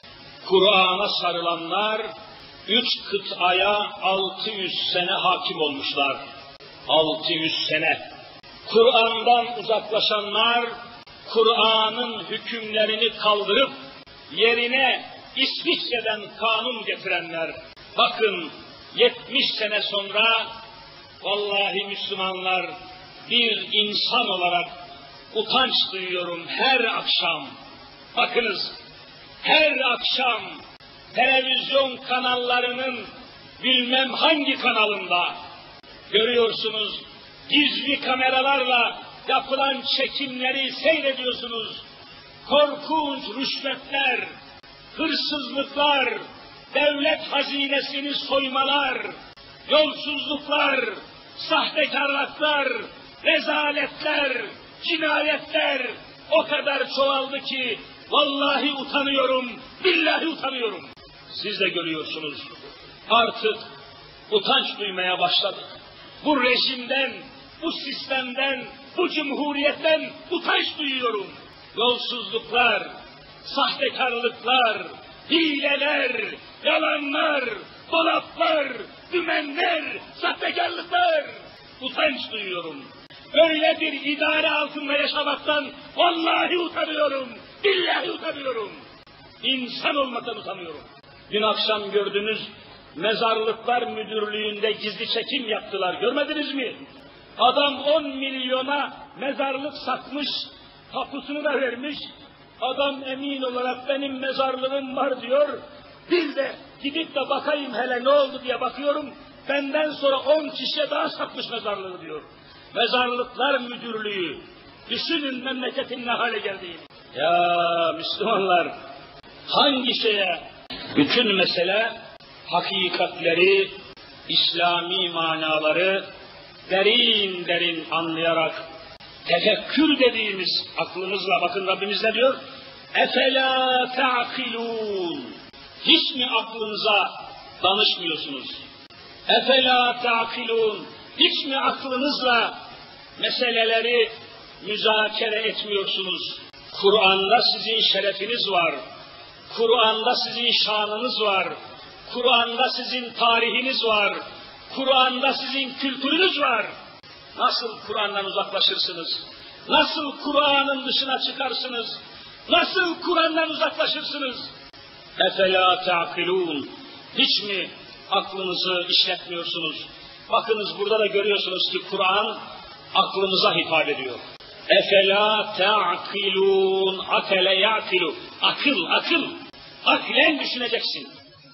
Kur'an'a sarılanlar üç kıtaya altı yüz sene hakim olmuşlar. Altı yüz sene. Kur'an'dan uzaklaşanlar, Kur'an'ın hükümlerini kaldırıp yerine İsviçre'den kanun getirenler. Bakın yetmiş sene sonra vallahi Müslümanlar, bir insan olarak utanç duyuyorum her akşam. Bakınız, her akşam televizyon kanallarının bilmem hangi kanalında görüyorsunuz, gizli kameralarla yapılan çekimleri seyrediyorsunuz. Korkunç rüşvetler, hırsızlıklar, devlet hazinesini soymalar, yolsuzluklar, sahtekarlıklar, rezaletler, cinayetler o kadar çoğaldı ki vallahi utanıyorum, billahi utanıyorum. Siz de görüyorsunuz. Artık utanç duymaya başladık. Bu rejimden, bu sistemden, bu cumhuriyetten utanç duyuyorum. Yolsuzluklar, sahtekarlıklar, hileler, yalanlar, dolaplar, dümenler, sahtekarlıklar. Utanç duyuyorum. Böyle bir idare altında yaşamaktan vallahi utanıyorum, billahi utanıyorum. İnsan olmaktan utanıyorum. Dün akşam gördünüz, Mezarlıklar Müdürlüğü'nde gizli çekim yaptılar, görmediniz mi? Adam on milyona mezarlık satmış, tapusunu da vermiş, Adam emin olarak benim mezarlığım var diyor. Bir de gidip de bakayım hele ne oldu diye bakıyorum. Benden sonra on kişiye daha satmış mezarlığı diyor. Mezarlıklar Müdürlüğü. Düşünün memleketin ne hale geldiğini. Ya Müslümanlar, hangi şeye? Bütün mesele hakikatleri, İslami manaları derin derin anlayarak, tefekkür dediğimiz aklımızla, bakın Rabbimiz ne diyor? Efela ta'kilun. Hiç mi aklınıza danışmıyorsunuz? Efela ta'kilun. Hiç mi aklınızla meseleleri müzakere etmiyorsunuz? Kur'an'da sizin şerefiniz var. Kur'an'da sizin şanınız var. Kur'an'da sizin tarihiniz var. Kur'an'da sizin kültürünüz var. Nasıl Kur'an'dan uzaklaşırsınız? Nasıl Kur'an'ın dışına çıkarsınız? Nasıl Kur'an'dan uzaklaşırsınız? Efela ta'kilun. Hiç mi aklınızı işletmiyorsunuz? Bakınız burada da görüyorsunuz ki Kur'an aklımıza hitap ediyor. Efela ta'kilun. Akele ya'kilu. Akıl, akıl. Aklen düşüneceksin.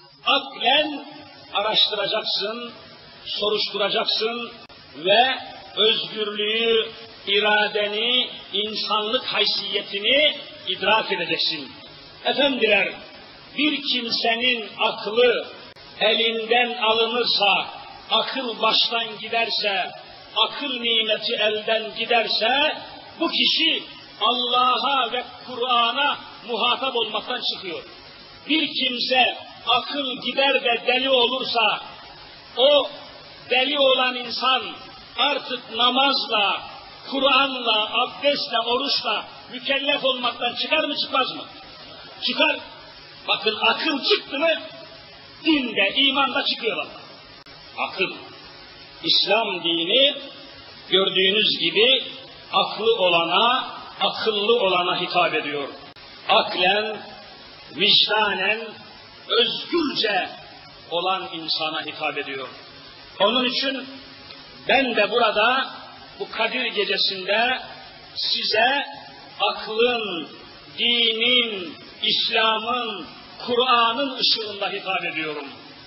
Aklen araştıracaksın, soruşturacaksın ve özgürlüğü, iradeni, insanlık haysiyetini idrak edeceksin. Efendiler, bir kimsenin aklı elinden alınırsa, akıl baştan giderse, akıl nimeti elden giderse, bu kişi Allah'a ve Kur'an'a muhatap olmaktan çıkıyor. Bir kimse akıl gider de deli olursa, o deli olan insan artık namazla, Kur'an'la, abdestle, oruçla mükellef olmaktan çıkar mı çıkmaz mı? Çıkar. Bakın akıl çıktı mı, dinde, imanda çıkıyor Allah. Akıl. İslam dini gördüğünüz gibi aklı olana, akıllı olana hitap ediyor. Aklen, vicdanen, özgürce olan insana hitap ediyor. Onun için ben de burada bu Kadir gecesinde size aklın, dinin, İslam'ın, Kur'an'ın ışığında hitap ediyorum.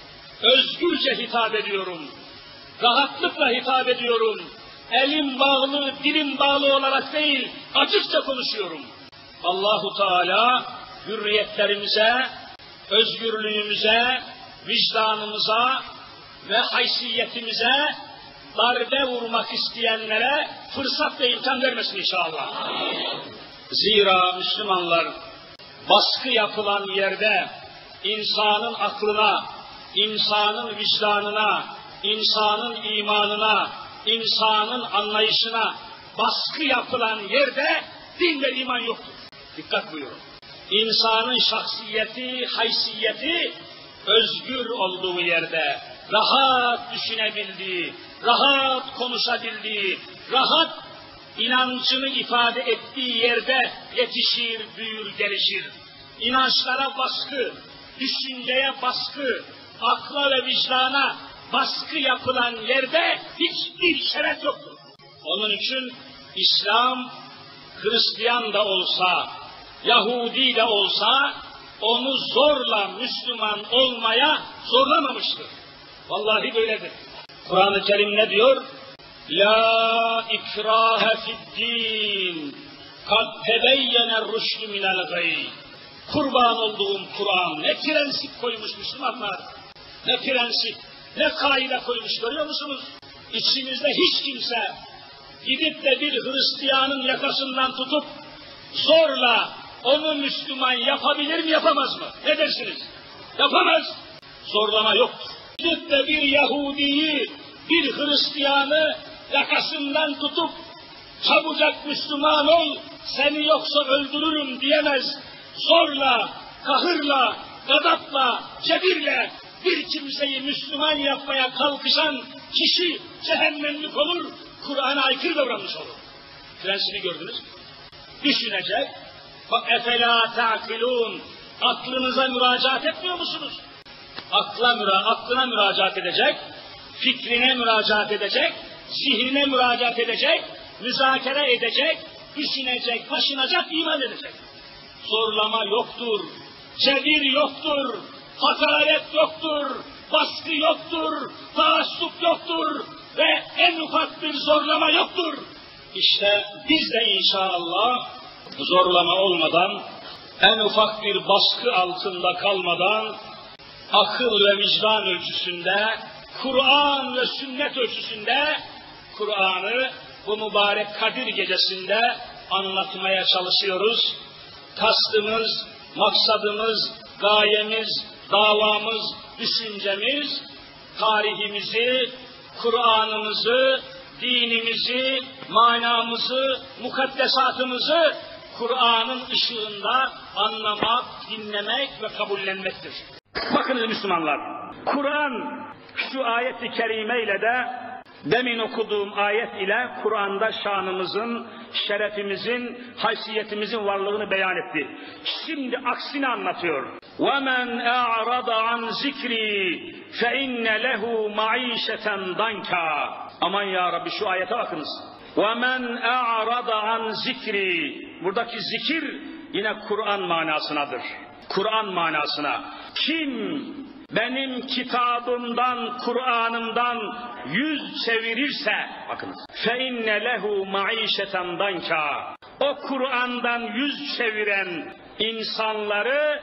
Özgürce hitap ediyorum. Rahatlıkla hitap ediyorum. Elim bağlı, dilim bağlı olarak değil, açıkça konuşuyorum. Allahu Teala hürriyetlerimize, özgürlüğümüze, vicdanımıza ve haysiyetimize darbe vurmak isteyenlere fırsat ve imkan vermesin inşallah. Zira Müslümanlar baskı yapılan yerde insanın aklına, insanın vicdanına, insanın imanına, insanın anlayışına baskı yapılan yerde din ve iman yoktur. Dikkat buyurun. İnsanın şahsiyeti, haysiyeti özgür olduğu yerde, rahat düşünebildiği, rahat konuşabildiği, rahat inancını ifade ettiği yerde yetişir, büyür, gelişir. İnançlara baskı, düşünceye baskı, akla ve vicdana baskı yapılan yerde hiçbir şeref yoktur. Onun için İslam, Hristiyan da olsa, Yahudi de olsa, onu zorla Müslüman olmaya zorlamamıştır. Vallahi böyledir. Kur'an-ı Kerim ne diyor? La ikrahe fi'd-din. Kad tebeyyene rüştü minel gayy. Kurban olduğum Kur'an ne prensip koymuş Müslümanlar. Ne prensip, ne kaide koymuş görüyor musunuz? İçimizde hiç kimse gidip de bir Hristiyanın yakasından tutup zorla onu Müslüman yapabilir mi, yapamaz mı? Ne dersiniz? Yapamaz. Zorlama yoktur. Gidip de bir Yahudiyi, bir Hristiyanı yakasından tutup çabucak Müslüman ol, seni yoksa öldürürüm diyemez. Zorla, kahırla, gadapla, cebirle bir kimseyi Müslüman yapmaya kalkışan kişi cehennemlik olur, Kur'an'a aykırı davranmış olur. Prensibi gördünüz mü? Düşünecek, bak efela ta'kilun, aklınıza müracaat etmiyor musunuz? Akla müra, aklına müracaat edecek, fikrine müracaat edecek, zihnine müracaat edecek, müzakere edecek, düşünecek, taşınacak, iman edecek. zorlama yoktur, cebir yoktur, hakaret yoktur, baskı yoktur, taassup yoktur ve en ufak bir zorlama yoktur. İşte biz de inşallah zorlama olmadan, en ufak bir baskı altında kalmadan, akıl ve vicdan ölçüsünde, Kur'an ve sünnet ölçüsünde Kur'an'ı bu mübarek Kadir gecesinde anlatmaya çalışıyoruz. Kastımız, maksadımız, gayemiz, davamız, düşüncemiz, tarihimizi, Kur'an'ımızı, dinimizi, manamızı, mukaddesatımızı Kur'an'ın ışığında anlamak, dinlemek ve kabullenmektir. Bakınız Müslümanlar, Kur'an şu ayet-i kerimeyle de demin okuduğum ayet ile Kur'an'da şanımızın, şerefimizin, haysiyetimizin varlığını beyan etti. Şimdi aksini anlatıyor. وَمَنْ اَعْرَضَ عَنْ ذِكْرِي فَاِنَّ لَهُ مَعِيشَةً ضَنْكَ. Aman ya Rabbi, şu ayete bakınız. وَمَنْ اَعْرَضَ عَنْ ذِكْرِي. Buradaki zikir yine Kur'an manasınadır. Kur'an manasına. Kim benim kitabımdan, Kur'an'ımdan yüz çevirirse, bakınız, فَاِنَّ لَهُ مَعِيشَةً ضَنْكَ. O Kur'an'dan yüz çeviren insanları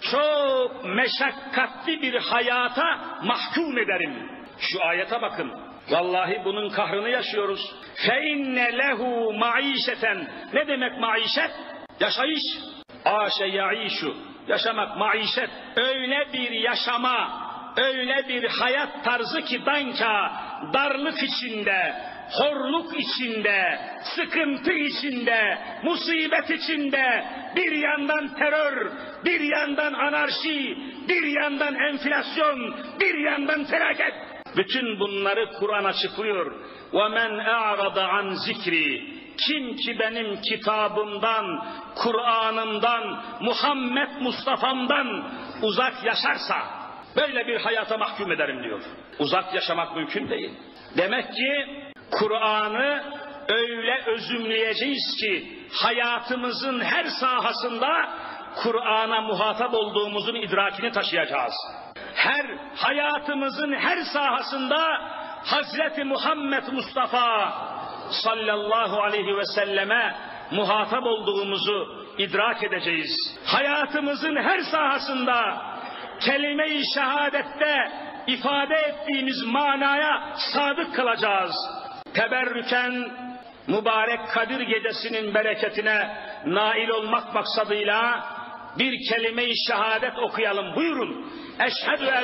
çok meşakkatli bir hayata mahkum ederim. Şu ayete bakın. Vallahi bunun kahrını yaşıyoruz. فَاِنَّ لَهُ مَعِيشَةً. Ne demek maişet? Yaşayış. Aşe yaişu. Yaşamak, maişet. Öyle bir yaşama, öyle bir hayat tarzı ki danka, darlık içinde, horluk içinde, sıkıntı içinde, musibet içinde, bir yandan terör, bir yandan anarşi, bir yandan enflasyon, bir yandan felaket. Bütün bunları Kur'an açıklıyor. وَمَنْ اَعْرَضَ عَنْ ذِكْرِ. Kim ki benim kitabımdan, Kur'an'ımdan, Muhammed Mustafa'mdan uzak yaşarsa, böyle bir hayata mahkum ederim diyor. Uzak yaşamak mümkün değil. Demek ki Kur'an'ı öyle özümleyeceğiz ki hayatımızın her sahasında Kur'an'a muhatap olduğumuzun idrakini taşıyacağız. Her hayatımızın her sahasında Hazreti Muhammed Mustafa sallallahu aleyhi ve selleme muhatap olduğumuzu idrak edeceğiz. Hayatımızın her sahasında kelime-i şehadette ifade ettiğimiz manaya sadık kalacağız. Teberrüken mübarek Kadir gecesinin bereketine nail olmak maksadıyla bir kelime-i şehadet okuyalım. Buyurun. Eşhedü en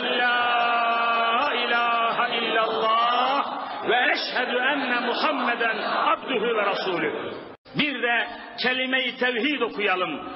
la ilahe illallah ve eşhedü enne Muhammeden abdühü ve rasulü. Bir de kelime-i tevhid okuyalım.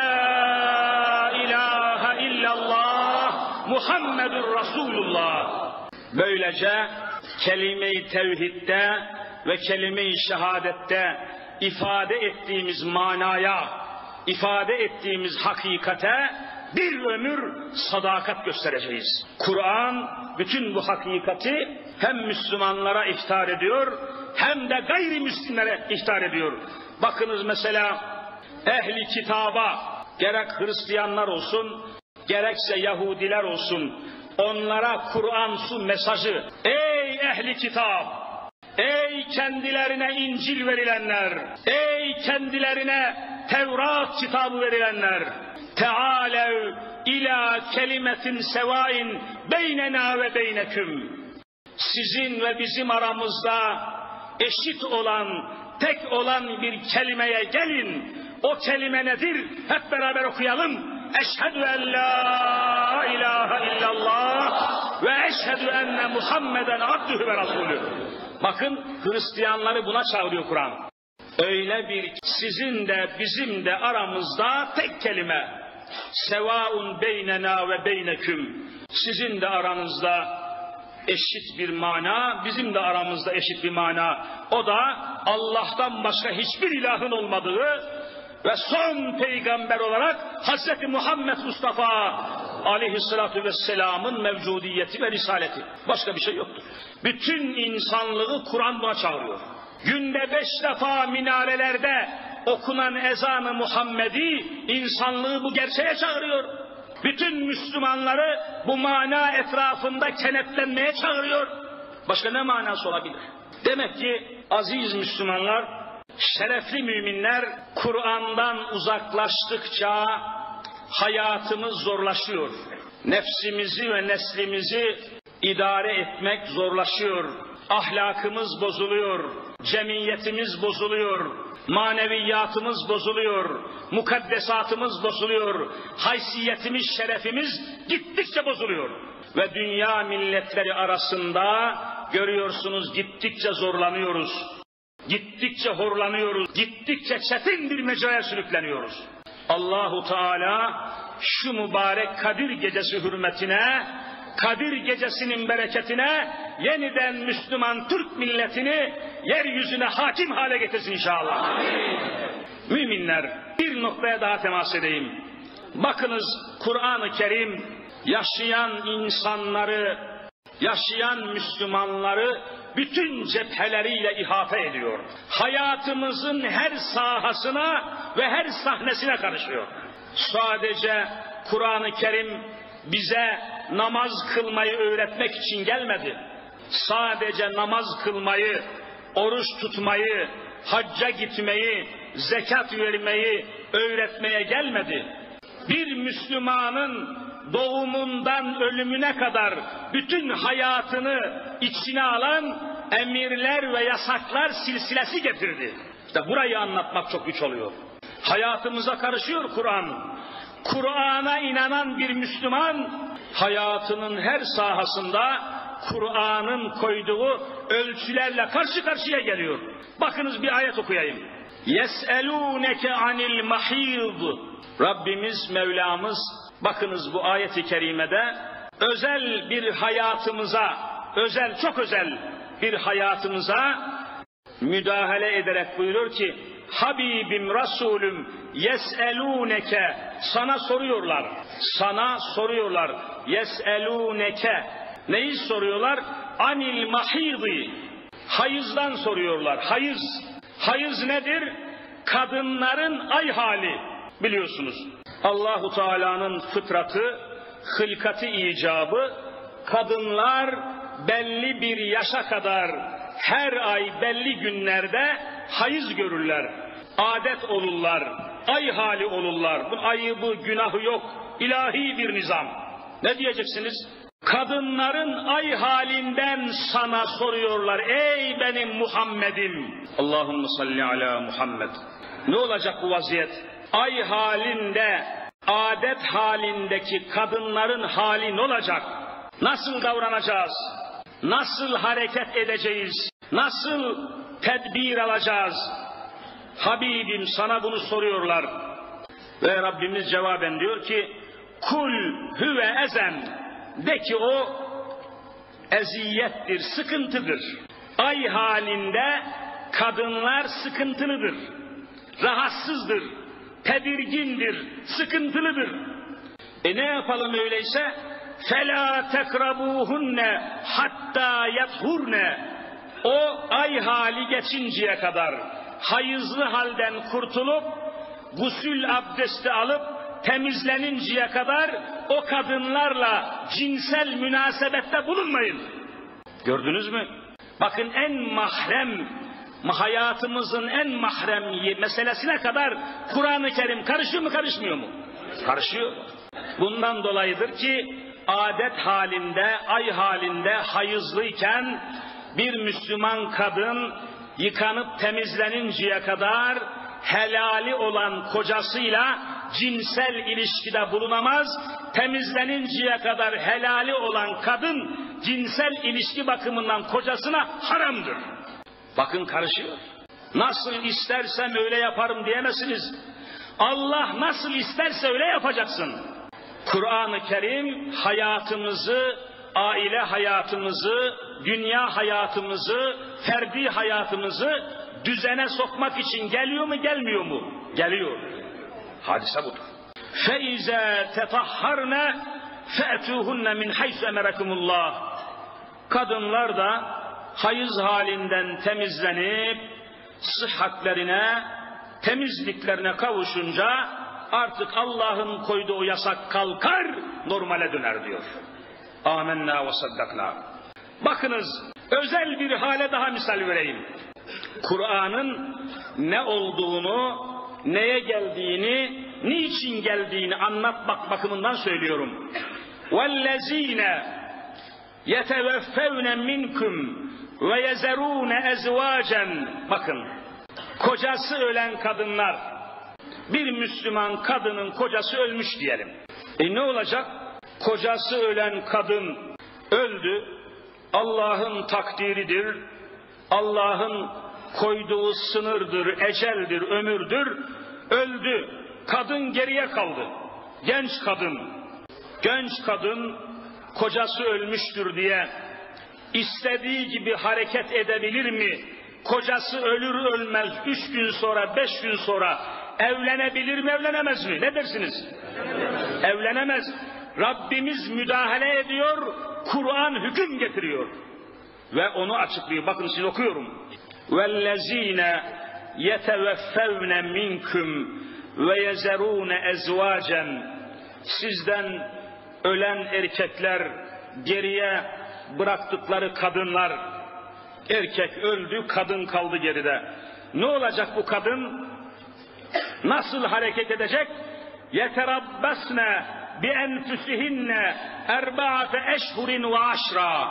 La ilahe illallah Muhammedur Resulullah. Böylece kelime-i tevhidde ve kelime-i şehadette ifade ettiğimiz manaya, ifade ettiğimiz hakikate bir ömür sadakat göstereceğiz. Kur'an bütün bu hakikati hem Müslümanlara ihtar ediyor hem de gayrimüslimlere ihtar ediyor. Bakınız mesela ehli kitaba, gerek Hristiyanlar olsun gerekse Yahudiler olsun, onlara Kur'an su mesajı. Ey ehli kitap! Ey kendilerine İncil verilenler! Ey kendilerine Tevrat kitabı verilenler! Teâlev ilâ kelimetin sevain beynena ve beyneküm. Sizin ve bizim aramızda eşit olan, tek olan bir kelimeye gelin. O kelime nedir? Hep beraber okuyalım. Eşhedü en la ilahe illallah ve eşhedü enne Muhammeden abdühü ve rasulü. Bakın Hristiyanları buna çağırıyor Kur'an. Öyle bir sizin de bizim de aramızda tek kelime. Sevaun beynena ve beyneküm. Sizin de aranızda eşit bir mana, bizim de aramızda eşit bir mana. O da Allah'tan başka hiçbir ilahın olmadığı ve son peygamber olarak Hazreti Muhammed Mustafa aleyhissalatu vesselamın mevcudiyeti ve risaleti. Başka bir şey yoktur. Bütün insanlığı Kur'an buna çağırıyor. Günde beş defa minarelerde okunan ezan-ı Muhammedi insanlığı bu gerçeğe çağırıyor. Bütün Müslümanları bu mana etrafında kenetlenmeye çağırıyor. Başka ne manası olabilir? Demek ki aziz Müslümanlar, şerefli müminler, Kur'an'dan uzaklaştıkça hayatımız zorlaşıyor. Nefsimizi ve neslimizi idare etmek zorlaşıyor. Ahlakımız bozuluyor, cemiyetimiz bozuluyor, maneviyatımız bozuluyor, mukaddesatımız bozuluyor, haysiyetimiz, şerefimiz gittikçe bozuluyor. Ve dünya milletleri arasında görüyorsunuz gittikçe zorlanıyoruz, gittikçe horlanıyoruz, gittikçe çetin bir mecraya sürükleniyoruz. Allahu Teala şu mübarek Kadir Gecesi hürmetine, Kadir Gecesi'nin bereketine yeniden Müslüman Türk milletini yeryüzüne hakim hale getirsin inşallah. Amin. Müminler, bir noktaya daha temas edeyim. Bakınız Kur'an-ı Kerim yaşayan insanları, yaşayan Müslümanları bütün cepheleriyle ihata ediyor. Hayatımızın her sahasına ve her sahnesine karışıyor. Sadece Kur'an-ı Kerim bize namaz kılmayı öğretmek için gelmedi. Sadece namaz kılmayı, oruç tutmayı, hacca gitmeyi, zekat vermeyi öğretmeye gelmedi. Bir Müslümanın doğumundan ölümüne kadar bütün hayatını içine alan emirler ve yasaklar silsilesi getirdi. İşte burayı anlatmak çok güç oluyor. Hayatımıza karışıyor Kur'an. Kur'an'a inanan bir Müslüman hayatının her sahasında Kur'an'ın koyduğu ölçülerle karşı karşıya geliyor. Bakınız bir ayet okuyayım. Yes'elûneke anil mahîd. Rabbimiz, Mevlamız, bakınız bu ayet-i kerimede özel bir hayatımıza, özel, çok özel bir hayatımıza müdahale ederek buyuruyor ki, Habibim, Resulüm, yes'elûneke, sana soruyorlar, sana soruyorlar, yes'elûneke, neyi soruyorlar? Anil mahîdi, hayızdan soruyorlar, hayız. Hayız nedir? Kadınların ay hali, biliyorsunuz. Allahu Teala'nın fıtratı, hılkatı icabı, kadınlar belli bir yaşa kadar her ay belli günlerde hayız görürler, adet olurlar, ay hali olurlar. Bunun ayıbı, günahı yok, ilahi bir nizam. Ne diyeceksiniz? Kadınların ay halinden sana soruyorlar, ey benim Muhammed'im. Allahümme salli ala Muhammed. Ne olacak bu vaziyet? Ay halinde, adet halindeki kadınların hali ne olacak? Nasıl davranacağız? Nasıl hareket edeceğiz? Nasıl tedbir alacağız? Habibim, sana bunu soruyorlar. Ve Rabbimiz cevaben diyor ki, kul huve ezen, de ki o eziyettir, sıkıntıdır. Ay halinde kadınlar sıkıntılıdır, rahatsızdır, tedirgindir, sıkıntılıdır. E ne yapalım öyleyse? فَلَا تَقْرَبُوهُنَّ hatta yathurne. O ay hali geçinceye kadar hayızlı halden kurtulup gusül abdesti alıp temizleninceye kadar o kadınlarla cinsel münasebette bulunmayın. Gördünüz mü? Bakın en mahrem, hayatımızın en mahrem meselesine kadar Kur'an-ı Kerim karışıyor mu, karışmıyor mu? Karışıyor. Bundan dolayıdır ki adet halinde, ay halinde hayızlıyken bir Müslüman kadın yıkanıp temizleninceye kadar helali olan kocasıyla cinsel ilişkide bulunamaz. Temizleninceye kadar helali olan kadın cinsel ilişki bakımından kocasına haramdır. Bakın karışıyor. Nasıl istersem öyle yaparım diyemezsiniz. Allah nasıl isterse öyle yapacaksın. Kur'an-ı Kerim hayatımızı, aile hayatımızı, dünya hayatımızı, ferdi hayatımızı düzene sokmak için geliyor mu, gelmiyor mu? Geliyor. Hadise budur. فَاِذَا تَطَحَّرْنَ فَأْتُوهُنَّ مِنْ حَيْثُ اَمَرَكُمُ اللّٰهِ. Kadınlar da hayız halinden temizlenip sıhhatlerine temizliklerine kavuşunca artık Allah'ın koyduğu yasak kalkar, normale döner diyor. Âmennâ ve saddaknâ. Bakınız, özel bir hale daha misal vereyim. Kur'an'ın ne olduğunu, neye geldiğini, niçin geldiğini anlatmak bakımından söylüyorum. وَالَّذ۪ينَ يَتَوَفَّوْنَ مِنْكُمْ وَيَزَرُونَ اَزْوَاجًا. Bakın, kocası ölen kadınlar, bir Müslüman kadının kocası ölmüş diyelim. E ne olacak? Kocası ölen kadın öldü, Allah'ın takdiridir, Allah'ın koyduğu sınırdır, eceldir, ömürdür, öldü. Kadın geriye kaldı. Genç kadın, genç kadın kocası ölmüştür diye istediği gibi hareket edebilir mi? Kocası ölür ölmez üç gün sonra, beş gün sonra evlenebilir mi, evlenemez mi? Ne dersiniz? Evlenemez. Rabbimiz müdahale ediyor, Kur'an hüküm getiriyor. Ve onu açıklıyor. Bakın size okuyorum. وَالَّذ۪ينَ يَتَوَفَّوْنَ مِنْكُمْ وَيَزَرُونَ اَزْوَاجًا. Sizden ölen erkekler, geriye bıraktıkları kadınlar, erkek öldü, kadın kaldı geride. Ne olacak bu kadın? Nasıl hareket edecek? يَتَرَبَّسْنَ بِاَنْفُسِهِنَّ اَرْبَعَةَ اَشْهُرٍ وَعَشْرًا.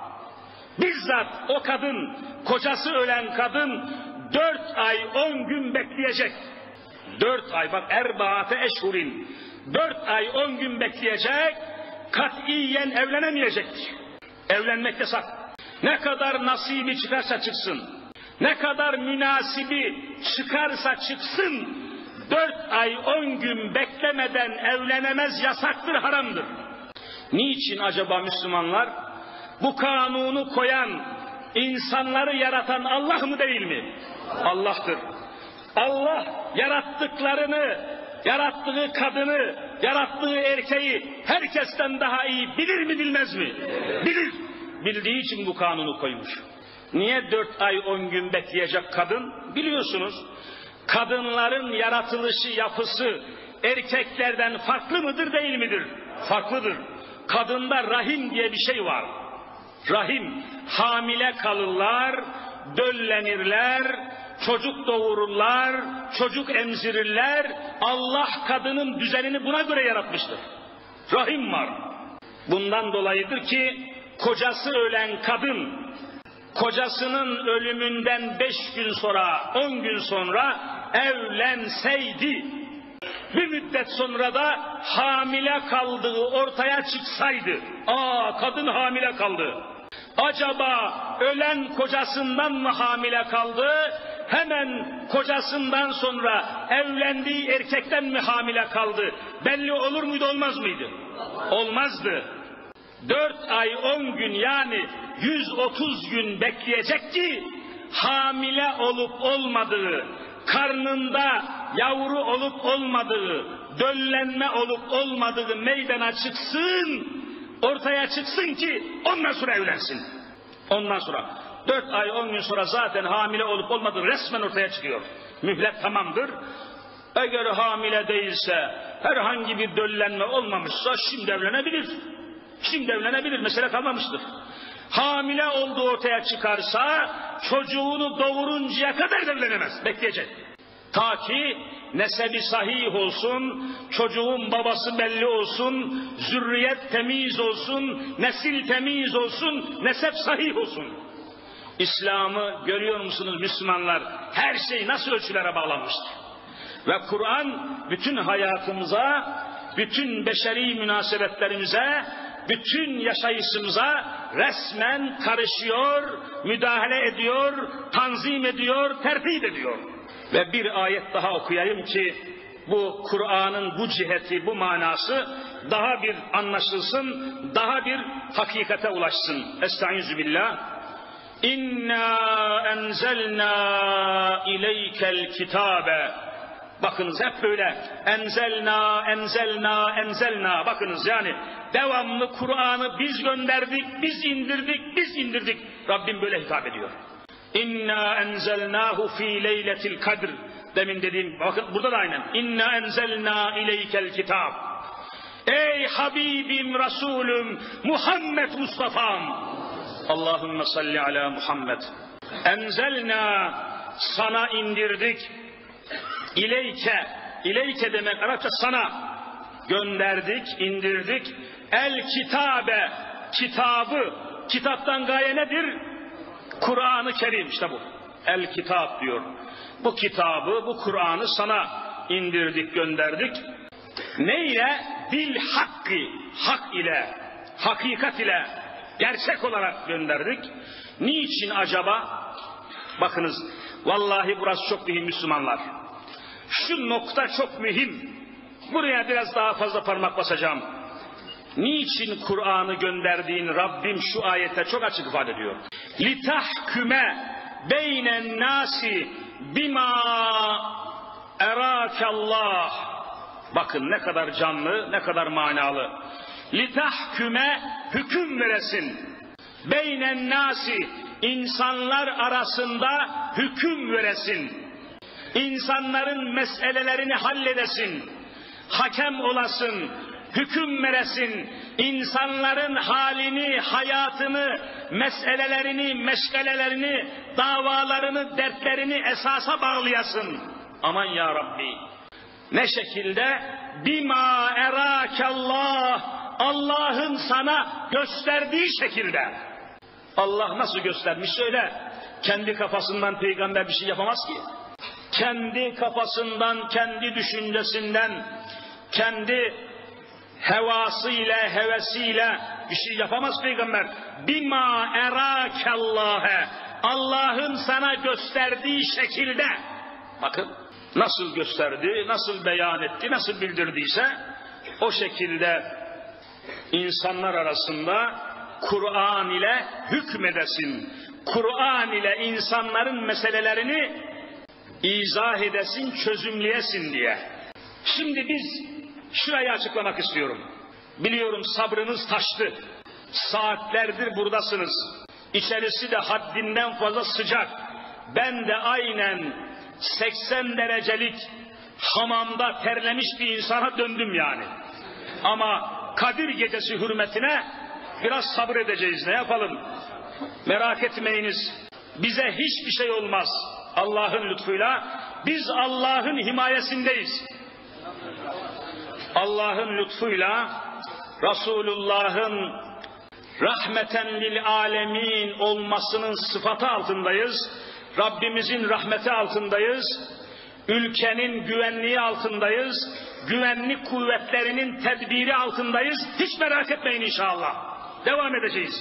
Bizzat o kadın, kocası ölen kadın dört ay on gün bekleyecek. Dört ay, bak, erbaate eşhurin, dört ay on gün bekleyecek, katiyen evlenemeyecektir. Evlenmek yasak. Ne kadar nasibi çıkarsa çıksın, ne kadar münasibi çıkarsa çıksın, dört ay on gün beklemeden evlenemez, yasaktır, haramdır. Niçin acaba Müslümanlar? Bu kanunu koyan, insanları yaratan Allah mı değil mi? Allah'tır. Allah yarattıklarını, yarattığı kadını, yarattığı erkeği herkesten daha iyi bilir mi, bilmez mi? Bilir. Bildiği için bu kanunu koymuş. Niye dört ay on gün bekleyecek kadın? Biliyorsunuz, kadınların yaratılışı, yapısı erkeklerden farklı mıdır, değil midir? Farklıdır. Kadında rahim diye bir şey var. Rahim, hamile kalırlar, döllenirler, çocuk doğururlar, çocuk emzirirler. Allah kadının düzenini buna göre yaratmıştır. Rahim var. Bundan dolayıdır ki kocası ölen kadın, kocasının ölümünden beş gün sonra, on gün sonra evlenseydi, bir müddet sonra da hamile kaldığı ortaya çıksaydı, aa kadın hamile kaldı, acaba ölen kocasından mı hamile kaldı, hemen kocasından sonra evlendiği erkekten mi hamile kaldı, belli olur muydu, olmaz mıydı? Olmazdı. Dört ay on gün, yani yüz otuz gün bekleyecek ki hamile olup olmadığı, karnında yavru olup olmadığı, döllenme olup olmadığı meydana çıksın, ortaya çıksın ki ondan sonra evlensin. Ondan sonra dört ay on gün sonra zaten hamile olup olmadığı resmen ortaya çıkıyor. Mühlet tamamdır. Eğer hamile değilse, herhangi bir döllenme olmamışsa şimdi evlenebilir. Şimdi evlenebilir, mesele kalmamıştır. Hamile olduğu ortaya çıkarsa çocuğunu doğuruncaya kadar evlenemez, bekleyecek. Ta ki nesebi sahih olsun, çocuğun babası belli olsun, zürriyet temiz olsun, nesil temiz olsun, nesep sahih olsun. İslam'ı görüyor musunuz Müslümanlar? Her şey nasıl ölçülere bağlanmıştır. Ve Kur'an bütün hayatımıza, bütün beşeri münasebetlerimize, bütün yaşayışımıza resmen karışıyor, müdahale ediyor, tanzim ediyor, tertip ediyor. Ve bir ayet daha okuyayım ki bu Kur'an'ın bu ciheti, bu manası daha bir anlaşılsın, daha bir hakikate ulaşsın. Estaizu billah. İnna enzelna ileykel kitabe. Bakınız hep böyle enzelna, enzelna, enzelna. Bakınız yani devamlı Kur'an'ı biz gönderdik, biz indirdik, biz indirdik. Rabbim böyle hitap ediyor. İnna enzelnahu fi leyletil kadr. Demin dediğim, bakın burada da aynen. İnna enzelna ileykel kitab. Ey Habibim, Resulüm, Muhammed Mustafa'm. Allahümme salli ala Muhammed. Enzelna, sana indirdik. İleyke, ileyke demek Arapça sana. Gönderdik, indirdik. El kitabe, kitabı. Kitaptan gaye nedir? Kur'an-ı Kerim, işte bu. El kitap diyor. Bu kitabı, bu Kur'an'ı sana indirdik, gönderdik. Neyle? Bil hakkı, hak ile, hakikat ile, gerçek olarak gönderdik. Niçin acaba? Bakınız, vallahi burası çok mühim Müslümanlar. Şu nokta çok mühim. Buraya biraz daha fazla parmak basacağım. Niçin Kur'an'ı gönderdiğin Rabbim şu ayette çok açık ifade ediyor. Litahküme beynen nasi bima erakallah. Bakın ne kadar canlı, ne kadar manalı. Litahküme, hüküm veresin. Beynen nasi, insanlar arasında hüküm veresin. İnsanların meselelerini halledesin. Hakem olasın, hüküm veresin. İnsanların halini, hayatını, meselelerini, meşgalelerini, davalarını, dertlerini esasa bağlayasın. Aman ya Rabbi. Ne şekilde? Bima erakallah, Allah'ın sana gösterdiği şekilde. Allah nasıl göstermiş söyle. Kendi kafasından peygamber bir şey yapamaz ki. Kendi kafasından, kendi düşüncesinden, kendi hevasıyla, hevesiyle bir şey yapamaz peygamber. Bima erakallâhe, Allah'ın sana gösterdiği şekilde. Bakın nasıl gösterdi, nasıl beyan etti, nasıl bildirdiyse o şekilde insanlar arasında Kur'an ile hükmedesin. Kur'an ile insanların meselelerini izah edesin, çözümleyesin diye. Şimdi biz şurayı açıklamak istiyorum. Biliyorum sabrınız taştı. Saatlerdir buradasınız. İçerisi de haddinden fazla sıcak. Ben de aynen seksen derecelik hamamda terlemiş bir insana döndüm yani. Ama Kadir Gecesi hürmetine biraz sabredeceğiz. Ne yapalım? Merak etmeyiniz. Bize hiçbir şey olmaz. Allah'ın lütfuyla biz Allah'ın himayesindeyiz. Allah'ın lütfuyla Resulullah'ın rahmeten lil alemin olmasının sıfatı altındayız. Rabbimizin rahmeti altındayız. Ülkenin güvenliği altındayız. Güvenlik kuvvetlerinin tedbiri altındayız. Hiç merak etmeyin inşallah. Devam edeceğiz.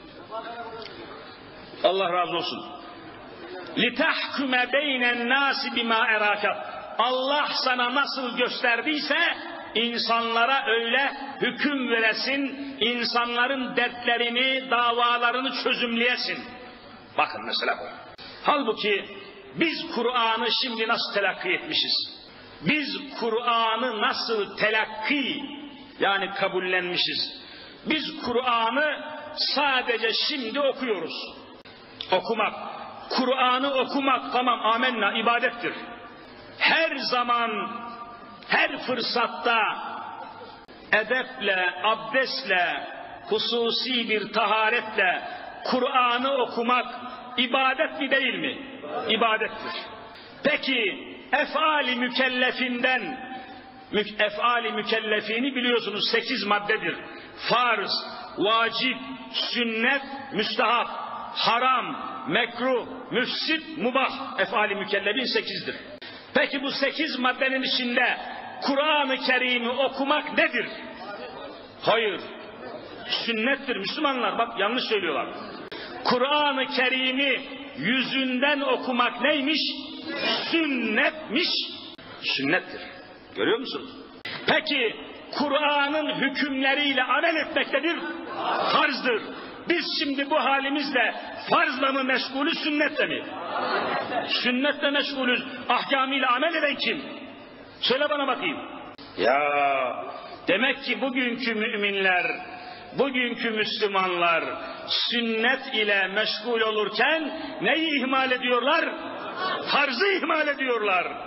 Allah razı olsun. لِتَحْكُمَ بَيْنَ النَّاسِ بِمَا اَرَاكَ Allah sana nasıl gösterdiyse insanlara öyle hüküm veresin, insanların dertlerini, davalarını çözümleyesin. Bakın mesela bu. Halbuki biz Kur'an'ı şimdi nasıl telakki etmişiz? Biz Kur'an'ı nasıl telakki, yani kabullenmişiz? Biz Kur'an'ı sadece şimdi okuyoruz. Okumak. Kur'an'ı okumak tamam amenna ibadettir. Her zaman, her fırsatta edeple, abdestle, hususi bir taharetle Kur'an'ı okumak ibadet mi değil mi? İbadettir. Peki ef'ali mükellefinden, ef'ali mükellefini biliyorsunuz sekiz maddedir. Farz, vacip, sünnet, müstehap, haram, mekruh, müfsit, mubah. Ef'ali mükellefin sekizdir. Peki bu sekiz maddenin içinde Kur'an-ı Kerim'i okumak nedir? Hayır. Sünnettir Müslümanlar. Bak yanlış söylüyorlar. Kur'an-ı Kerim'i yüzünden okumak neymiş? Sünnetmiş. Sünnettir. Görüyor musunuz? Peki Kur'an'ın hükümleriyle amel etmek nedir? Farzdır. Biz şimdi bu halimizle farzla mı meşgulüz, sünnetle mi? Sünnetle meşgulüz. Ahkamıyla amel eden kim? Söyle bana bakayım. Ya demek ki bugünkü müminler, bugünkü Müslümanlar sünnet ile meşgul olurken neyi ihmal ediyorlar? Farzı ihmal ediyorlar.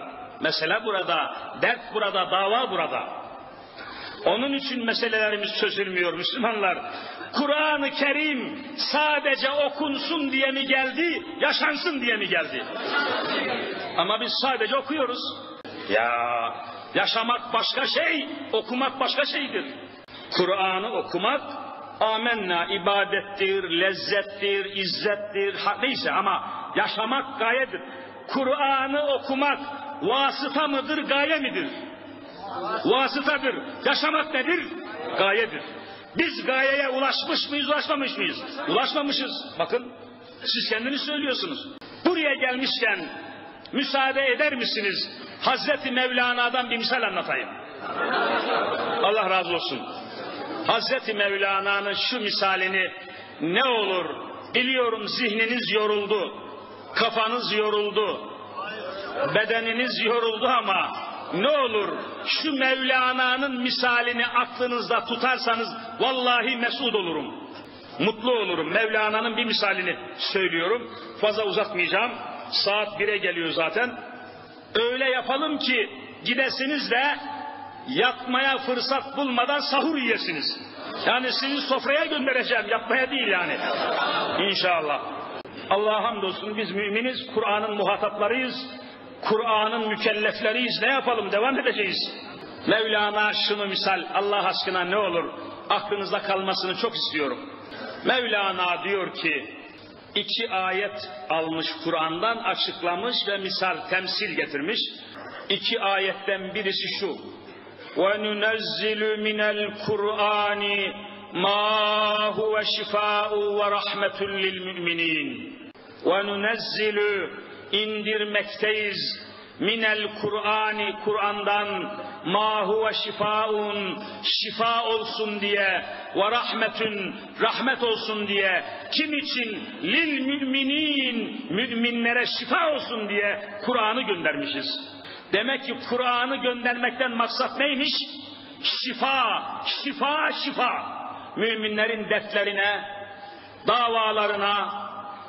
mesele burada, dert burada, dava burada. Onun için meselelerimiz çözülmüyor Müslümanlar. Kur'an-ı Kerim sadece okunsun diye mi geldi, yaşansın diye mi geldi? Ama biz sadece okuyoruz. Ya yaşamak başka şey, okumak başka şeydir. Kur'an'ı okumak, amenna ibadettir, lezzettir, izzettir, neyse ama yaşamak gayedir. Kur'an'ı okumak vasıta mıdır, gaye midir? Vasıtadır. Yaşamak nedir? Gayedir. Biz gayeye ulaşmış mıyız, ulaşmamış mıyız? Ulaşmamışız. Bakın, siz kendiniz söylüyorsunuz. Buraya gelmişken müsaade eder misiniz? Hazreti Mevlana'dan bir misal anlatayım. Allah razı olsun. Hazreti Mevlana'nın şu misalini ne olur, biliyorum zihniniz yoruldu, kafanız yoruldu, bedeniniz yoruldu ama ne olur şu Mevlana'nın misalini aklınızda tutarsanız vallahi mesut olurum, mutlu olurum. Mevlana'nın bir misalini söylüyorum, fazla uzatmayacağım, saat bire geliyor zaten. Öyle yapalım ki gidesiniz de yatmaya fırsat bulmadan sahur yiyesiniz. Yani sizi sofraya göndereceğim, yatmaya değil yani. İnşallah. Allah'a hamdolsun biz müminiz, Kur'an'ın muhataplarıyız, Kur'an'ın mükellefleriyiz. Ne yapalım, devam edeceğiz. Mevlana şunu misal, Allah aşkına ne olur aklınızda kalmasını çok istiyorum. Mevlana diyor ki, iki ayet almış Kur'an'dan, açıklamış ve misal, temsil getirmiş. İki ayetten birisi şu: وَنُنَزِّلُ مِنَ الْقُرْآنِ مَا هُوَ شِفَاءٌ وَرَحْمَةٌ لِلْمُؤْمِنِينَ وَنُنَزِّلُ indirmekteyiz minel Kur'ani Kur'an'dan ma huve şifaun şifa olsun diye ve rahmetün rahmet olsun diye. Kim için? Lil müminin müminlere şifa olsun diye Kur'an'ı göndermişiz. Demek ki Kur'an'ı göndermekten maksat neymiş? Şifa, şifa, şifa. Müminlerin dertlerine, davalarına,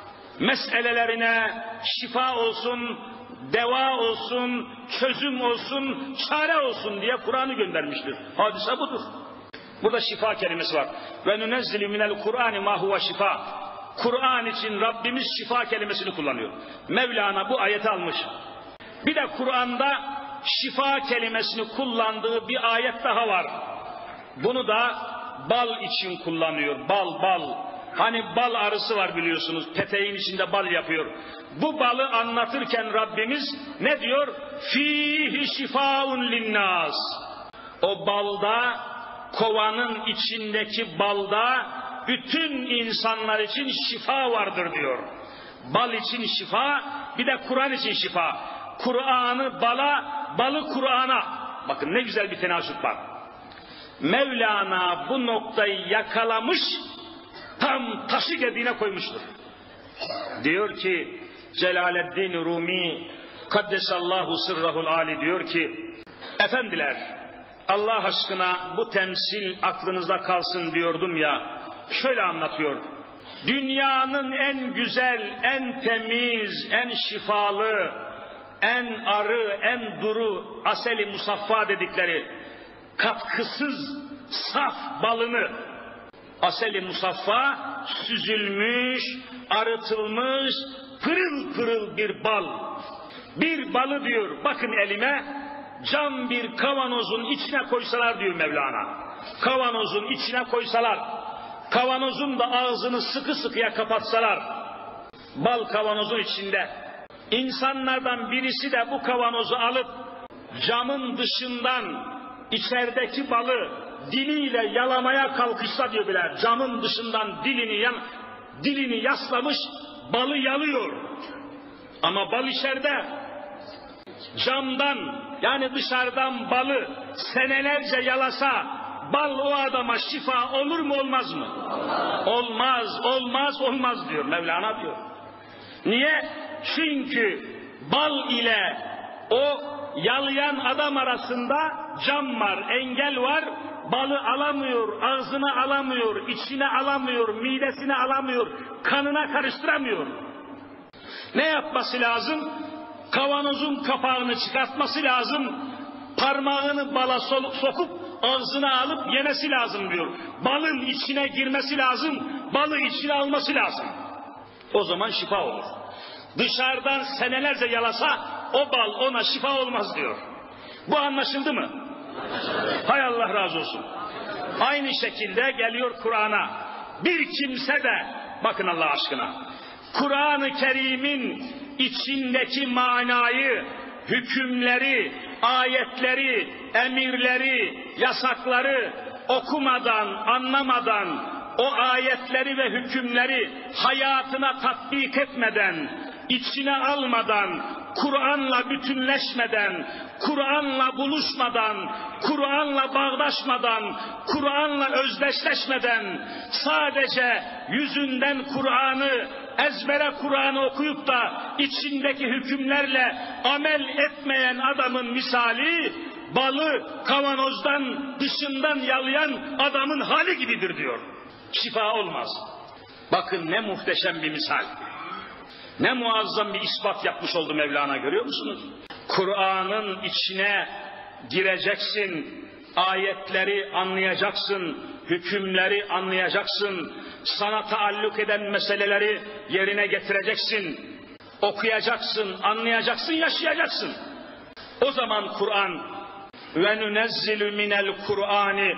meselelerine şifa olsun, deva olsun, çözüm olsun, çare olsun diye Kur'an'ı göndermiştir. Hadise budur. Burada şifa kelimesi var. Ve nunezzilu minel Kur'ani ma huve şifa. Kur'an için Rabbimiz şifa kelimesini kullanıyor. Mevlana bu ayeti almış. Bir de Kur'an'da şifa kelimesini kullandığı bir ayet daha var. Bunu da bal için kullanıyor. Bal, bal. Hani bal arısı var biliyorsunuz, peteğin içinde bal yapıyor. Bu balı anlatırken Rabbimiz ne diyor? Fihi şifaun linnas. O balda, kovanın içindeki balda bütün insanlar için şifa vardır diyor. Bal için şifa, bir de Kur'an için şifa. Kur'an'ı bala, balı Kur'an'a. Bakın ne güzel bir tenasüp var. Mevlana bu noktayı yakalamış, tam taşı gediğine koymuştur. Diyor ki Celaleddin Rumi Kaddesallahu sırrahul ali diyor ki, efendiler Allah aşkına bu temsil aklınızda kalsın diyordum ya, şöyle anlatıyor. Dünyanın en güzel, en temiz, en şifalı, en arı, en duru, aseli musaffa dedikleri katkısız saf balını, aseli musaffa, süzülmüş, arıtılmış, pırıl pırıl bir bal. Bir balı diyor, bakın elime, cam bir kavanozun içine koysalar diyor Mevlana. Kavanozun içine koysalar, kavanozun da ağzını sıkı sıkıya kapatsalar, bal kavanozun içinde, insanlardan birisi de bu kavanozu alıp camın dışından içerideki balı diliyle yalamaya kalkışsa diyor bile, camın dışından dilini yan, dilini yaslamış balı yalıyor. Ama bal içeride, camdan yani dışarıdan balı senelerce yalasa bal o adama şifa olur mu olmaz mı? Olmaz, olmaz, olmaz diyor Mevlana diyor. Niye? Çünkü bal ile o yalayan adam arasında cam var, engel var. Balı alamıyor, ağzına alamıyor, içine alamıyor, midesine alamıyor, kanına karıştıramıyor. Ne yapması lazım? kavanozun kapağını çıkartması lazım, parmağını bala sokup ağzına alıp yemesi lazım diyor. Balın içine girmesi lazım, balı içine alması lazım. O zaman şifa olur. Dışarıdan senelerce yalasa o bal ona şifa olmaz diyor. Bu anlaşıldı mı? Hay Allah razı olsun. Aynı şekilde geliyor Kur'an'a. Bir kimse de, bakın Allah aşkına, Kur'an-ı Kerim'in içindeki manayı, hükümleri, ayetleri, emirleri, yasakları okumadan, anlamadan, o ayetleri ve hükümleri hayatına tatbik etmeden, içine almadan, Kur'an'la bütünleşmeden, Kur'an'la buluşmadan, Kur'an'la bağdaşmadan, Kur'an'la özdeşleşmeden, sadece yüzünden Kur'an'ı, ezbere Kur'an'ı okuyup da içindeki hükümlerle amel etmeyen adamın misali, balı kavanozdan dışından yalayan adamın hali gibidir diyor. Şifa olmaz. Bakın ne muhteşem bir misal. Ne muazzam bir ispat yapmış oldu Mevlana, görüyor musunuz? Kur'an'ın içine gireceksin, ayetleri anlayacaksın, hükümleri anlayacaksın, sana taalluk eden meseleleri yerine getireceksin, okuyacaksın, anlayacaksın, yaşayacaksın. O zaman Kur'an ve nunezzilu minel Kur'ani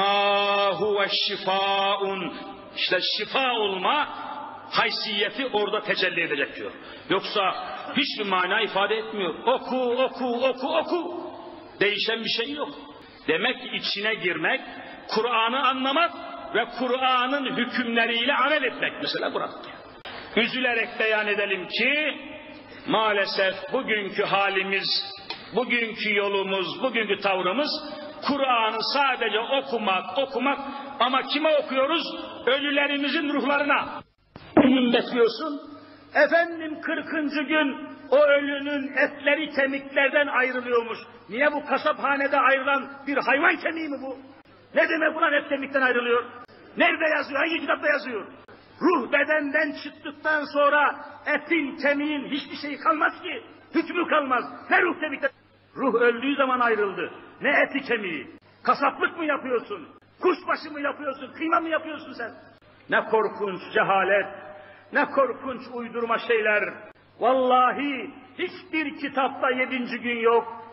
ma huve şifaun, işte şifa olma haysiyeti orada tecelli edecek diyor. Yoksa hiçbir mana ifade etmiyor. Oku, oku, oku, oku. Değişen bir şey yok. Demek ki içine girmek, Kur'an'ı anlamak ve Kur'an'ın hükümleriyle amel etmek. Mesela burada. Üzülerek beyan edelim ki maalesef bugünkü halimiz, bugünkü yolumuz, bugünkü tavrımız Kur'an'ı sadece okumak, okumak, ama kime okuyoruz? Ölülerimizin ruhlarına. Gün bekliyorsun, efendim kırkıncı gün o ölünün etleri kemiklerden ayrılıyormuş. Niye bu kasaphanede ayrılan bir hayvan kemiği mi bu? Ne demek buna et kemikten ayrılıyor? Nerede yazıyor? Hangi kitapta yazıyor? Ruh bedenden çıktıktan sonra etin, kemiğin hiçbir şey kalmaz ki. Hükmü kalmaz. Ne ruh kemikten? Ruh öldüğü zaman ayrıldı. Ne eti kemiği? Kasaplık mı yapıyorsun? Kuşbaşı mı yapıyorsun? Kıyma mı yapıyorsun sen? Ne korkunç cehalet, ne korkunç uydurma şeyler. Vallahi hiçbir kitapta yedinci gün yok,